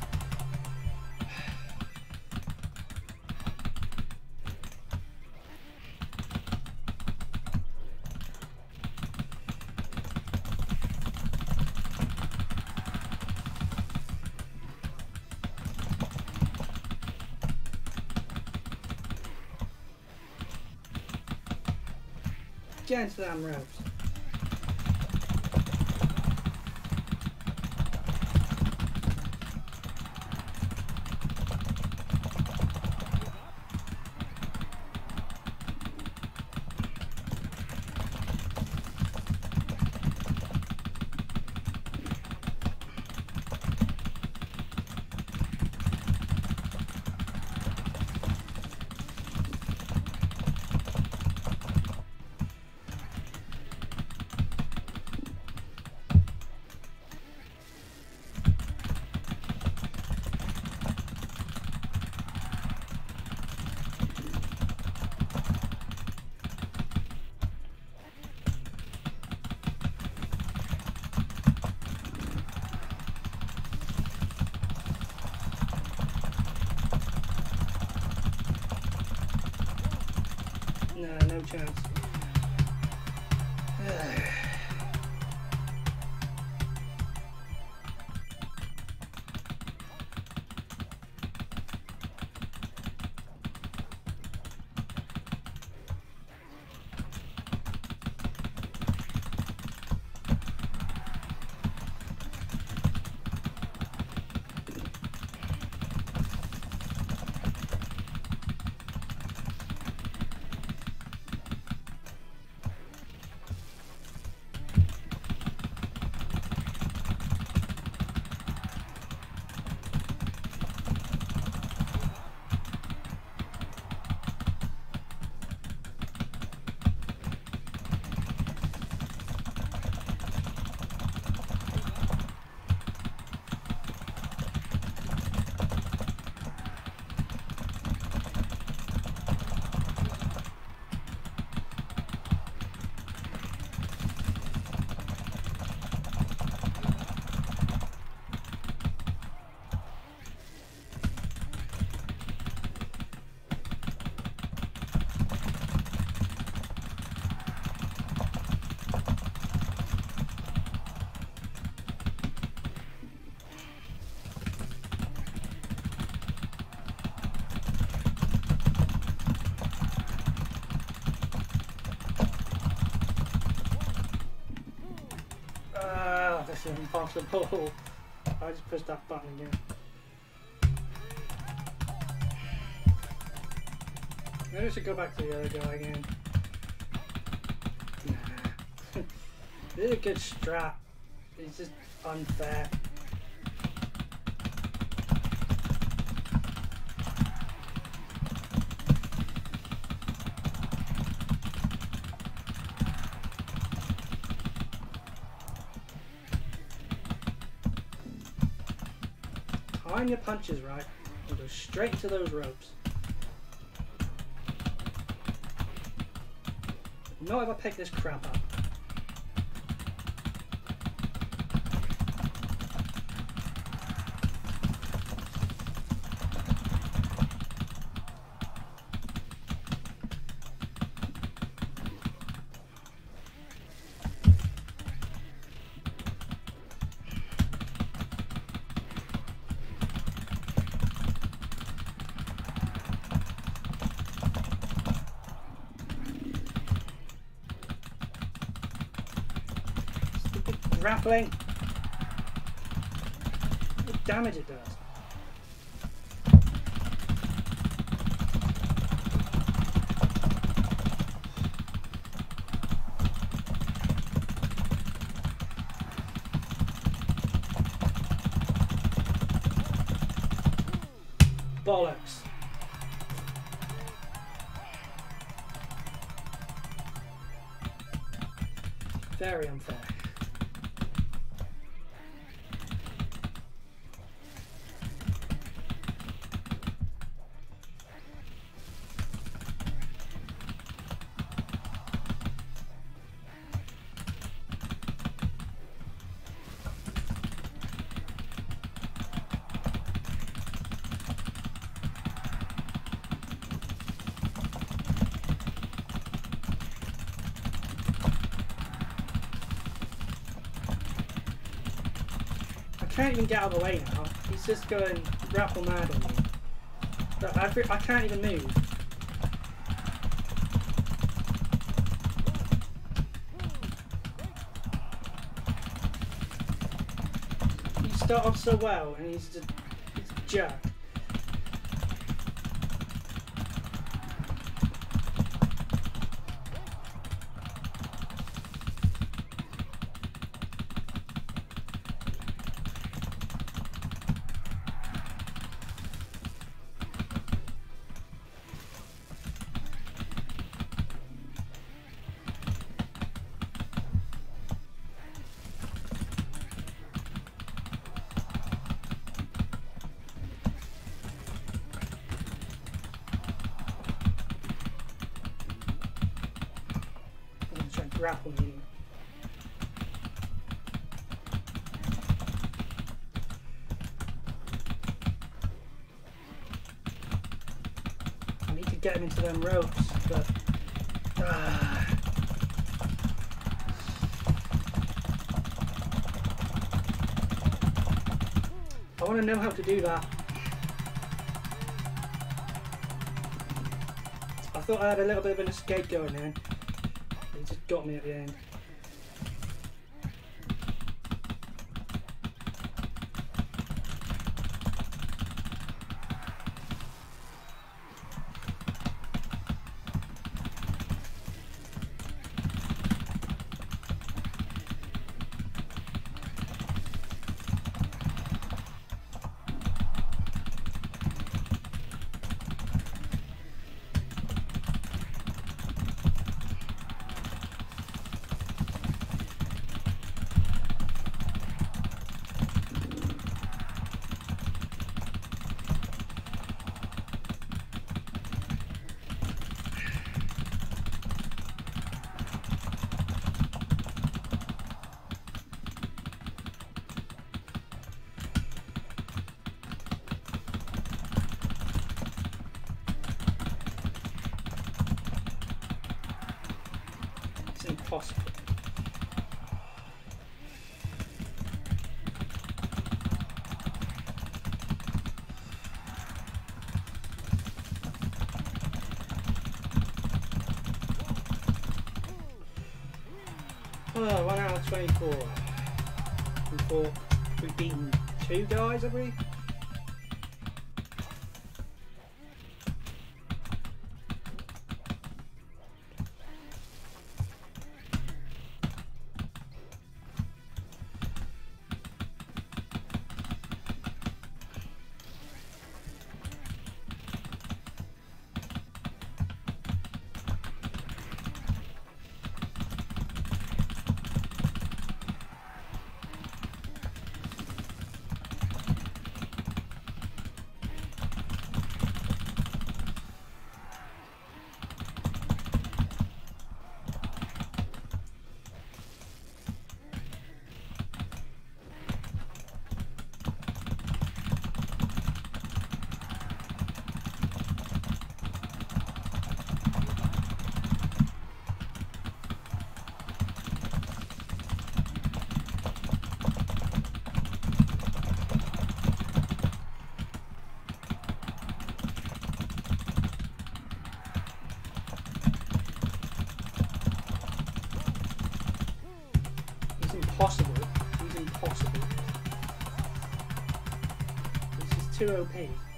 Get into them ropes. Nah, no chance. This is impossible. I just pushed that button again. Maybe I should go back to the other guy again. Nah. This is a good strat. It's just unfair. Time your punches right and go straight into those ropes. Not if I pick this crap up. Grappling. What damage it does. Bollocks. Very unfair. I can't even get out of the way now. He's just going grapple mad on me. But I can't even move. You start off so well and he's a jerk. Grapple me. I need to get him into them ropes, but I want to know how to do that. I thought I had a little bit of an escape going then. He just got me at the end. Impossible. Oh, 1 hour 24. We've beaten 2 guys, have we? Impossible. He's impossible. This is too OP.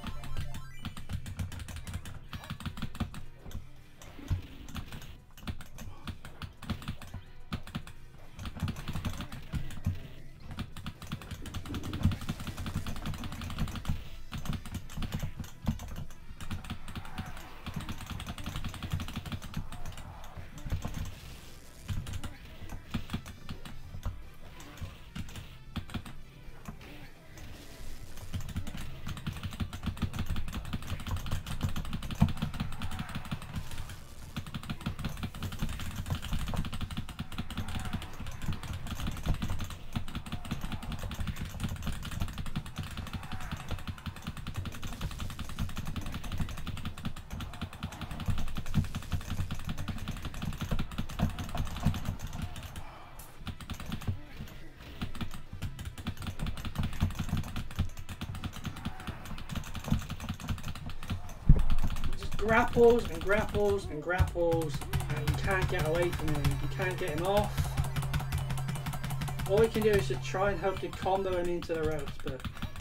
Grapples and grapples and grapples, and you can't get away from him. You can't get him off. All we can do is just try and hope to combo him into the ropes, but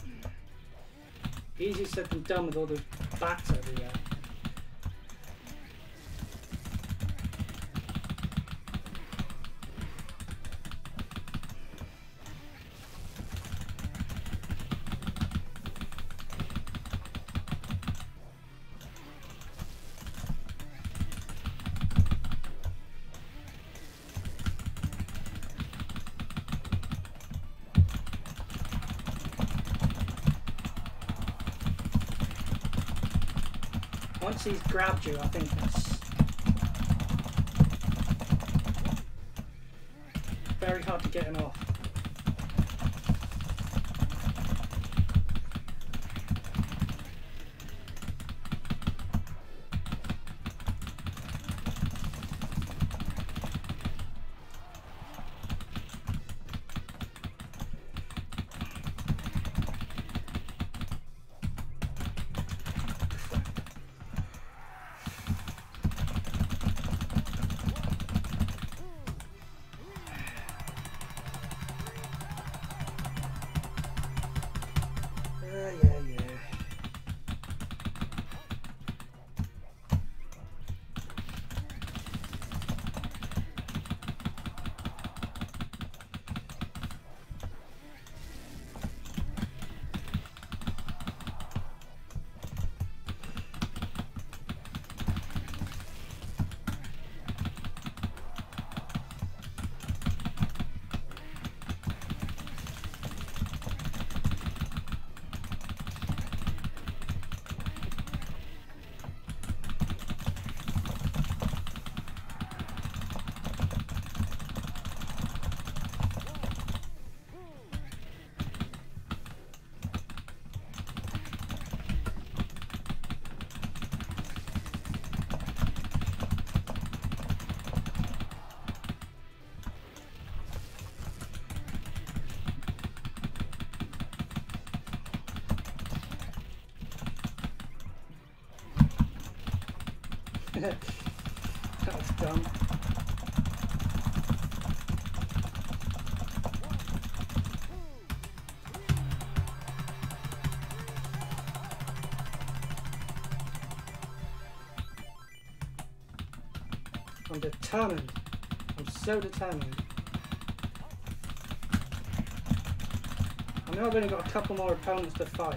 easier said than done with all the bats everywhere. Once he's grabbed you, I think that's very hard to get him off. That was dumb. I'm determined. I'm so determined. I know I've only got a couple more opponents to fight.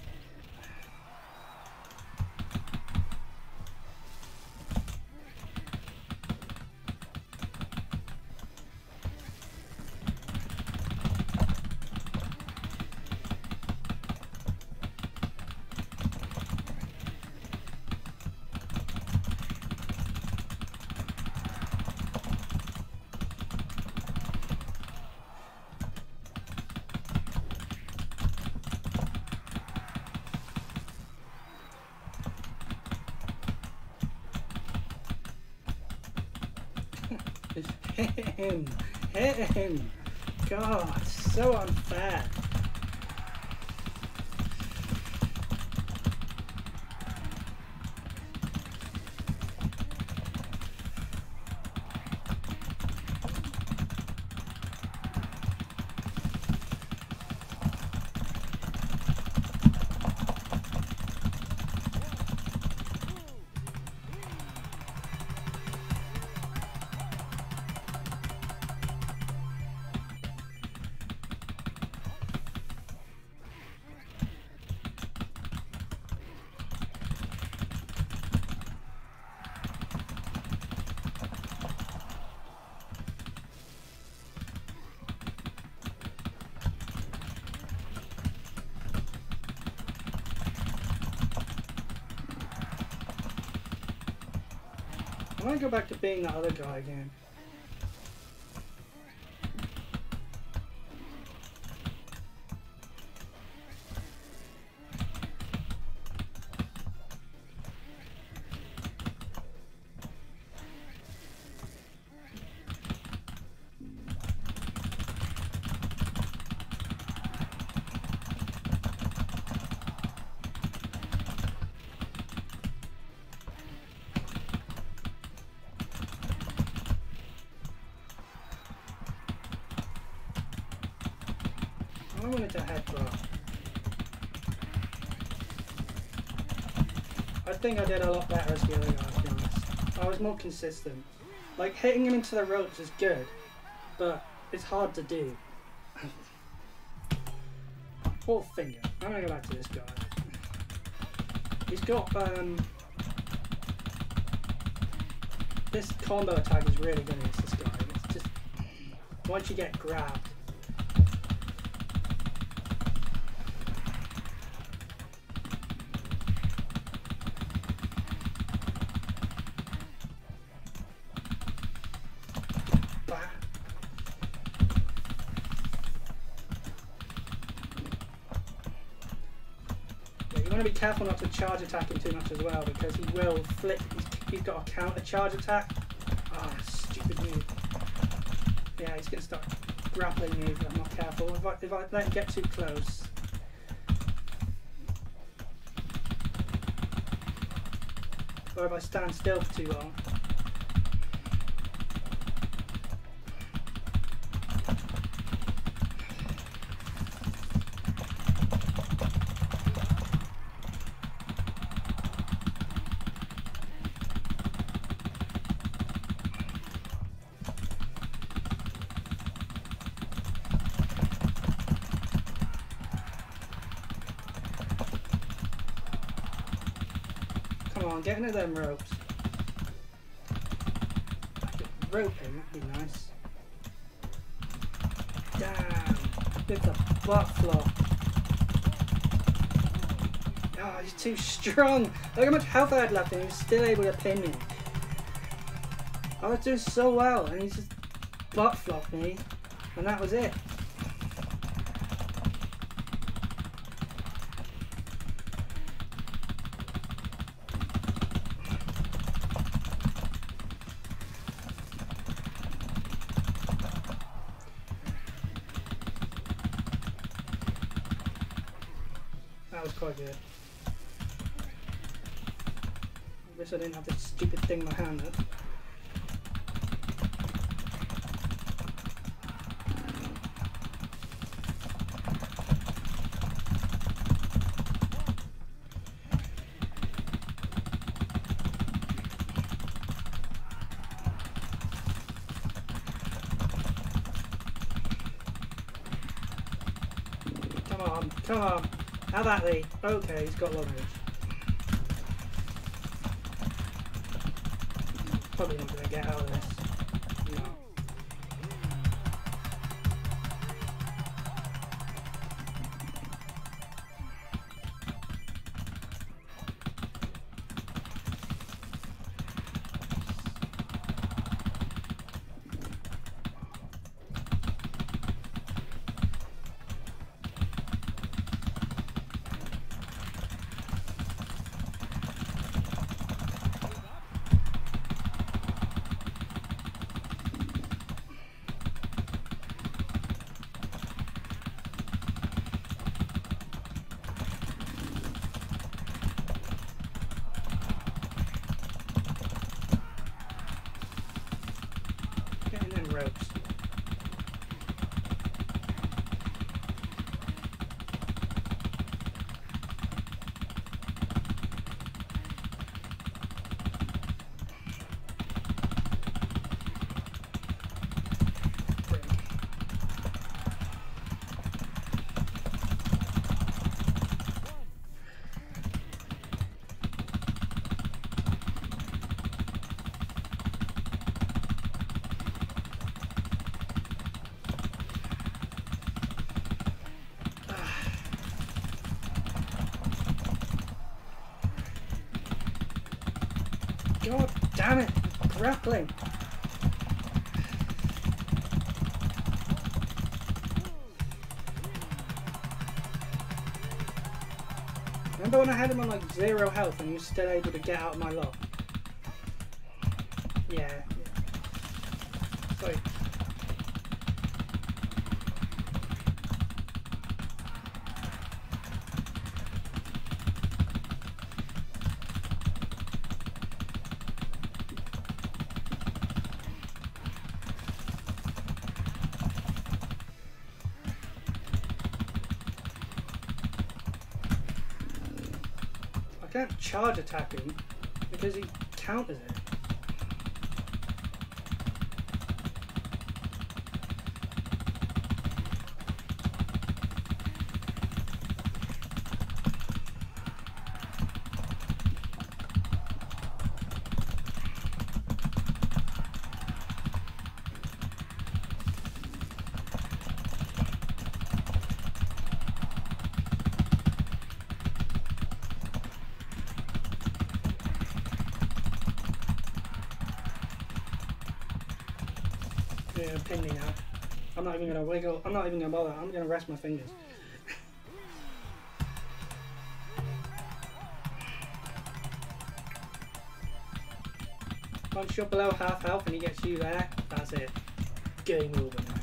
Just hit him! Hit him! God, so unfair. I want to go back to being that other guy again. I wanted to headbutt. I think I did a lot better as the other guy, to be honest. I was more consistent. Like, hitting him into the ropes is good, but it's hard to do. Poor finger. I'm gonna go back to this guy. He's got, this combo attack is really good against this guy. It's just, once you get grabbed, you want to be careful not to charge attack him too much as well, because he will flip. He's got a counter charge attack. Ah, oh, stupid move. Yeah, he's going to start grappling me if I'm not careful. If I let him get too close. Or if I stand still for too long. Come on, get into them ropes. I could rope him, that'd be nice. Damn, with the butt flop. Oh, he's too strong. Look how much health I had left and he was still able to pin me. I was doing so well and he just butt flopped me and that was it. That was quite good. Wish I didn't have this stupid thing in my hand then. Come on. Have at thee. Okay, he's got long range. Probably not going to get out of this. No. Ropes. God damn it! Grappling! Remember when I had him on like 0 health and he was still able to get out of my lock? Yeah. Sorry. I can't charge attack him because he counters it. Yeah, pin me now. I'm not even gonna wiggle. I'm not even gonna bother. I'm gonna rest my fingers. Once you're below half health and he gets you there, that's it. Game over now.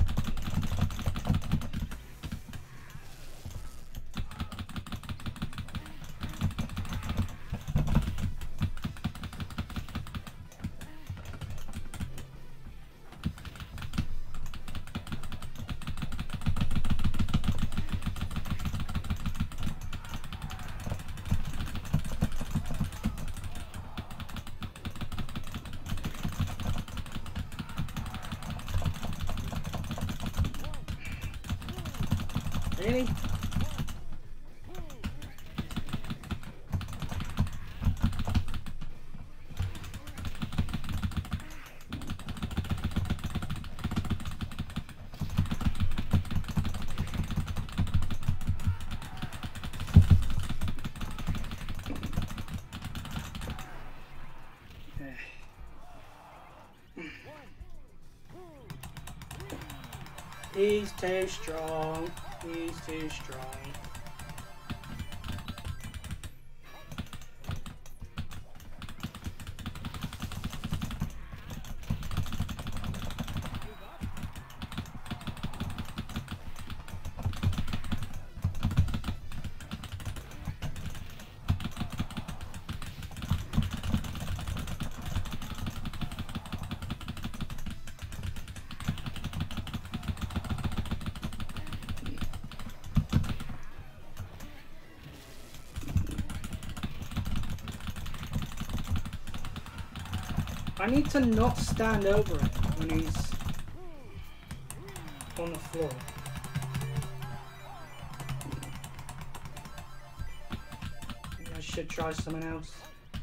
Really? He's too strong. He's too strong. I need to not stand over him when he's on the floor. Maybe I should try something else.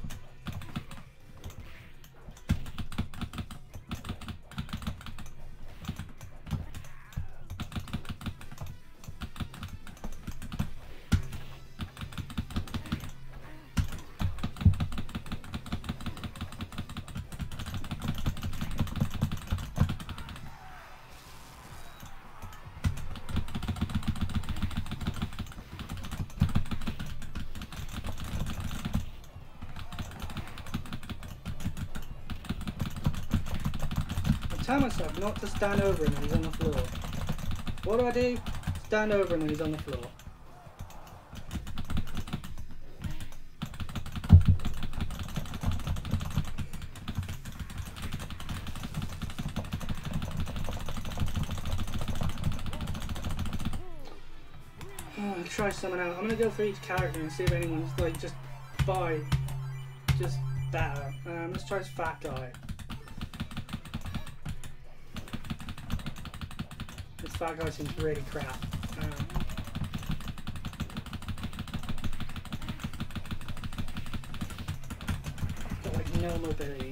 Tell myself not to stand over him when he's on the floor. What do? Stand over him when he's on the floor. Oh, I'll try something out. I'm gonna go for each character and see if anyone's like just better. Let's try this fat guy. Fat guy seems really crap. Got like no mobility.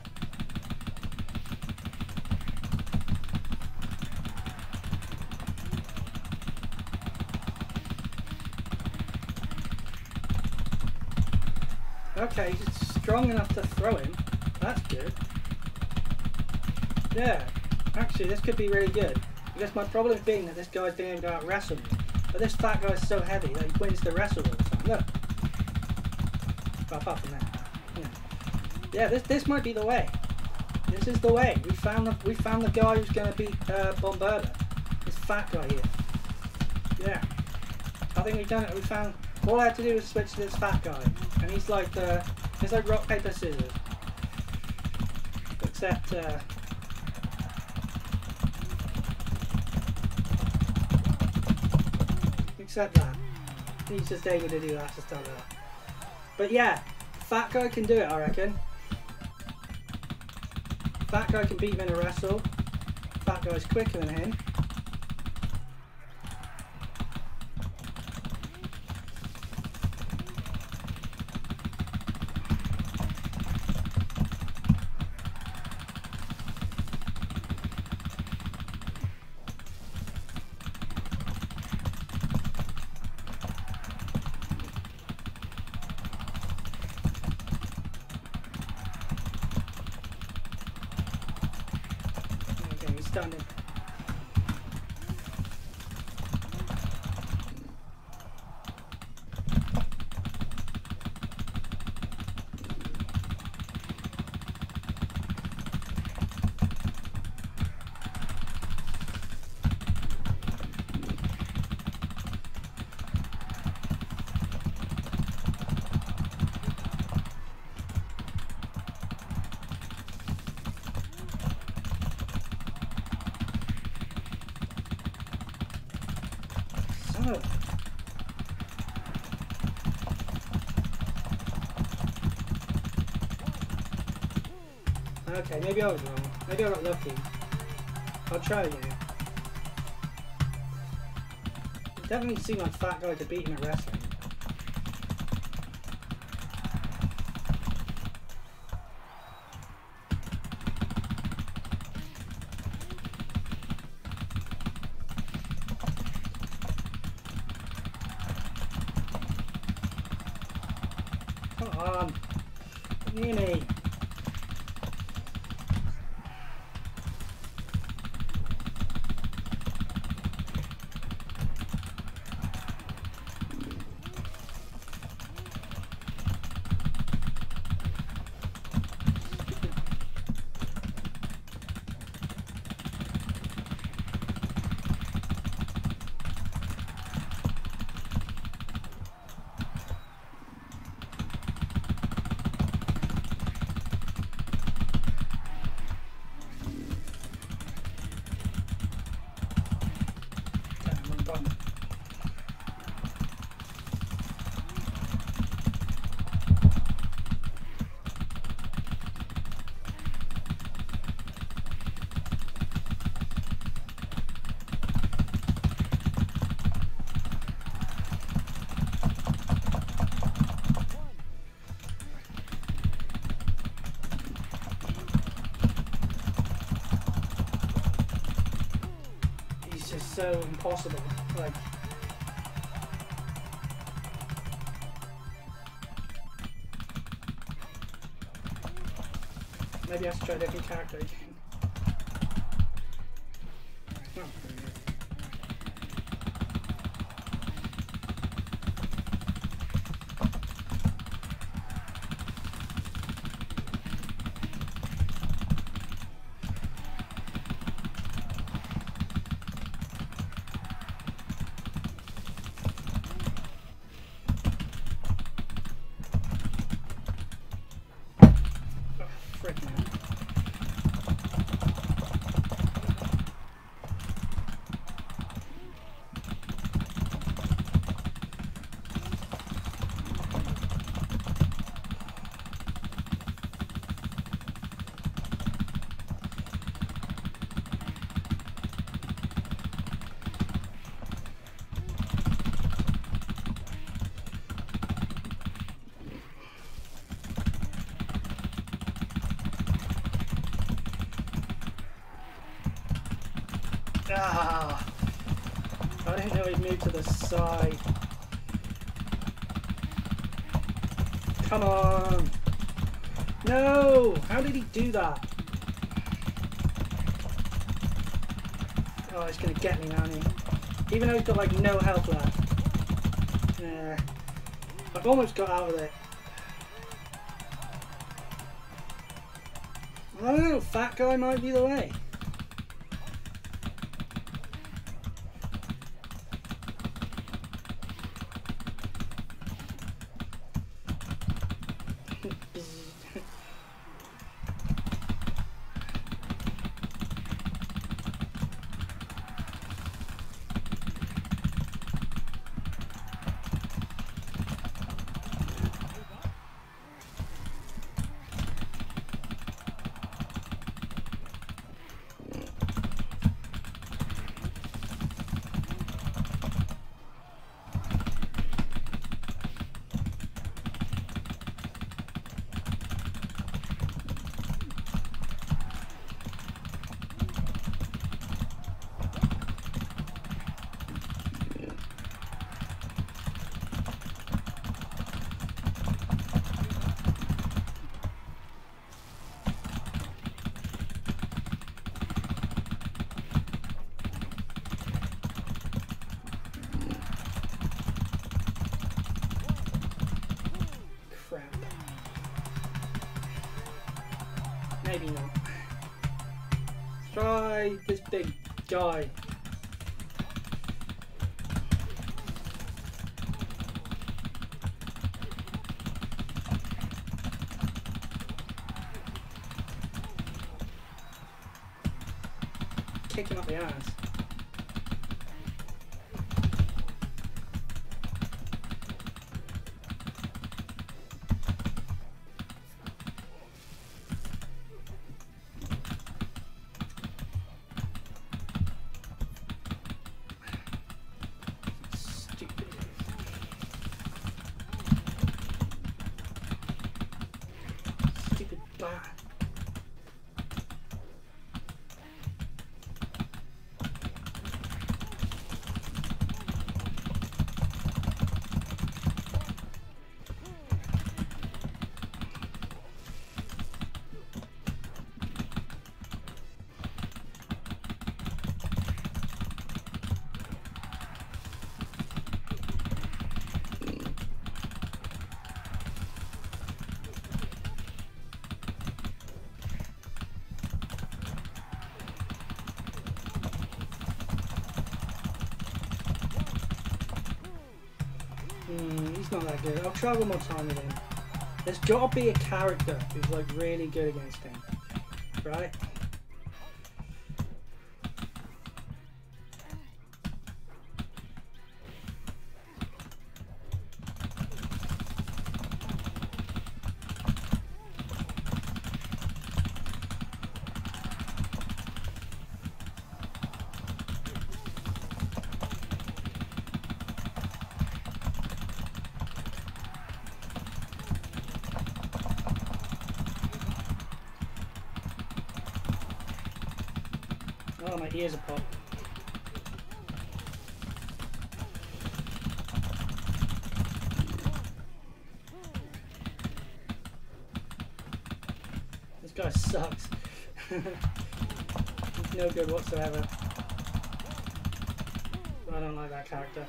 Okay, he's strong enough to throw him. That's good. Yeah, actually this could be really good. I guess my problem being that this guy's been able to out-wrestle me. But this fat guy's so heavy that he wins the wrestle all the time. Look. But apart from that. Yeah, this might be the way. This is the way. We found the guy who's gonna beat Bomberda. This fat guy here. Yeah. I think we've done it. We found all I had to do was switch to this fat guy. And he's like it's like rock, paper, scissors. Except Except that. He's just able to do that, just like that. But yeah, fat guy can do it, I reckon. Fat guy can beat him in a wrestle. Fat guy's quicker than him. Standing. Okay, maybe I was wrong. Maybe I got lucky. I'll try again. It definitely seemed like fat guy could beat him at wrestling. Come on. Near me. This is so impossible. Like, maybe I have to try a different character again. Oh, ah, I didn't know he'd moved to the side. Come on! No! How did he do that? Oh, he's gonna get me now, isn't he? Even though he's got like no health left. Yeah. I've almost got out of it. I don't know, fat guy might be the way. Maybe not. Try this big guy. Kick him up the ass. He's not that good. I'll try one more time with him. There's got to be a character who's like really good against him, right? Oh, my ears are popped. This guy sucks. He's no good whatsoever. I don't like that character.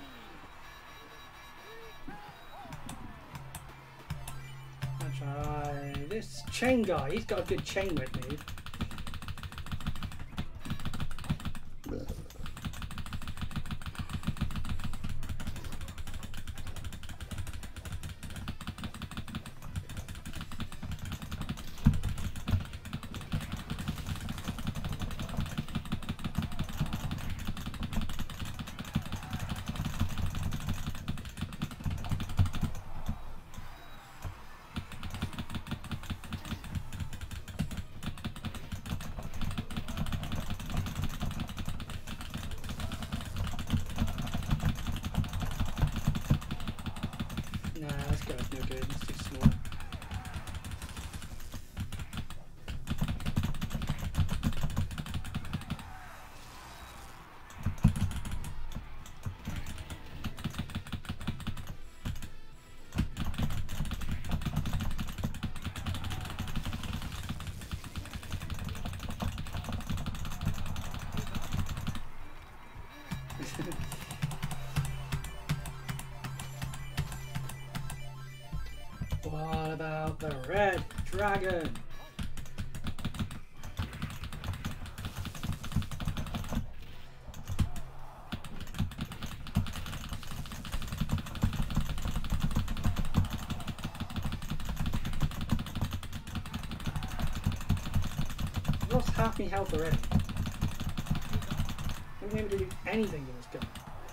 I'll try this chain guy. He's got a good chain whip move. What about the red dragon? I've lost half my health already. I haven't been able to do anything with this gun.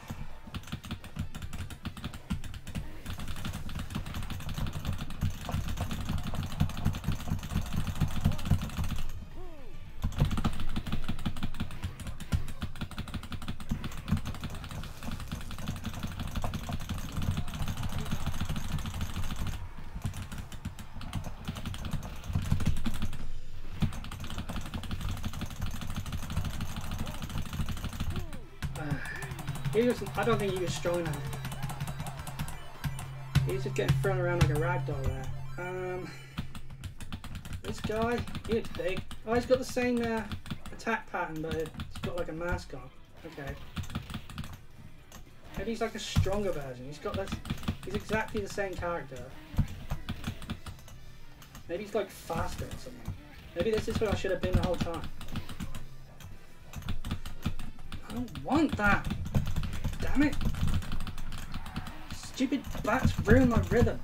I don't think he was strong enough. He's just getting thrown around like a ragdoll there. This guy, he's big. Oh, he's got the same attack pattern, but it's got like a mask on. Okay. Maybe he's like a stronger version. He's exactly the same character. Maybe he's like faster or something. Maybe this is what I should have been the whole time. I don't want that. Damn it! Stupid bats ruin my rhythm.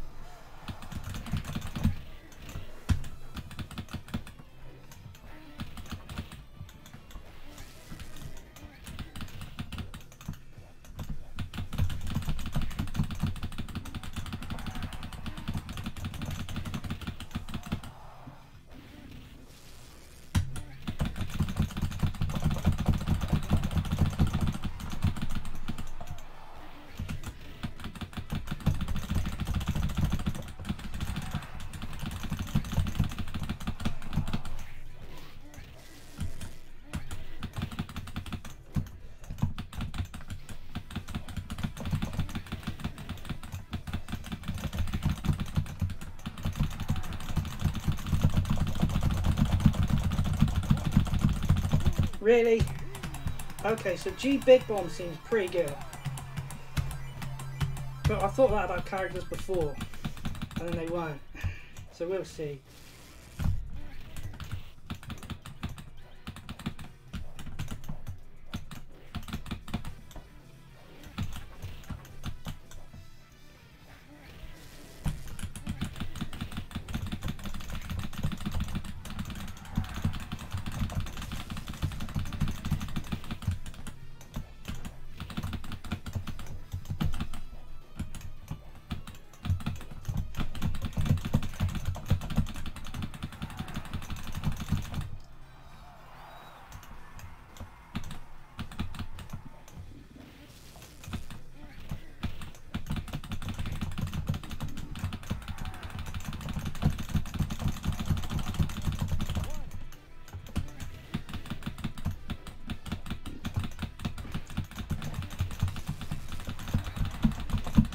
Really? Okay, so G Big Bomb seems pretty good. But I thought that about characters before, and then they weren't. So we'll see.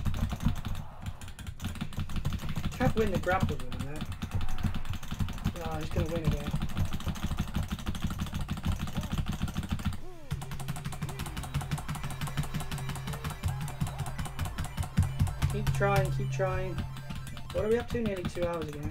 Can't win the grapple with him there. Oh, he's gonna win again. Keep trying, keep trying. What are we up to? Nearly 2 hours ago.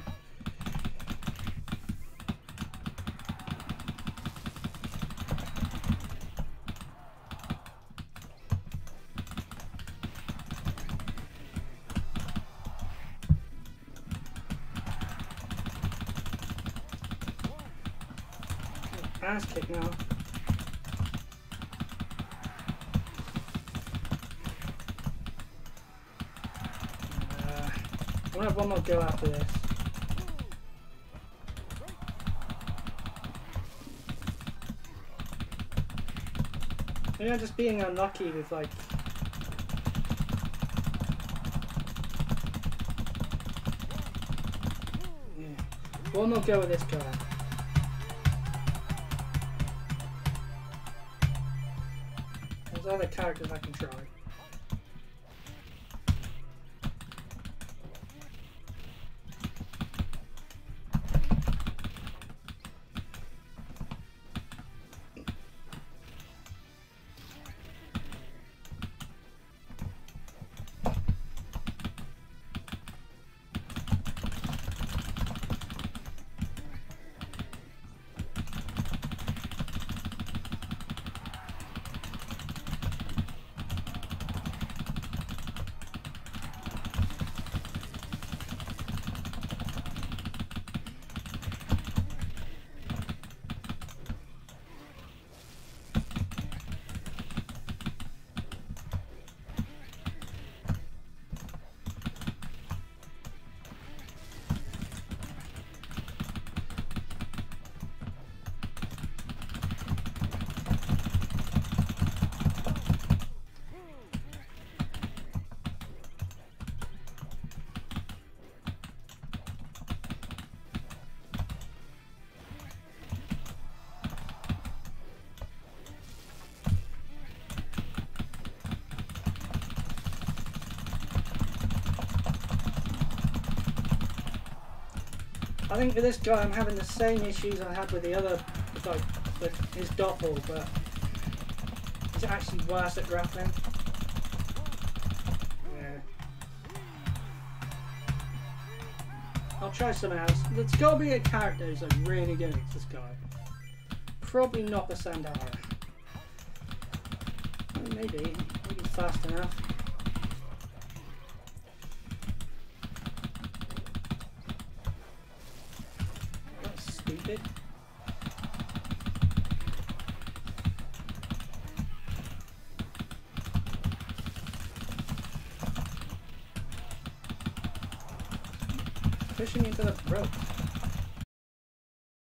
Ass kick now. I want to have one more go after this. Maybe I'm just being unlucky with like... Yeah. One more go with this guy. There's other characters I can try. I think for this guy I'm having the same issues I had with the other, like, with his doppel, but he's actually worse at grappling. Yeah. I'll try something else. There's got to be a character who's like really good at this guy. Probably not the Sandara. Maybe fast enough. Stupid. Pushing into the rope.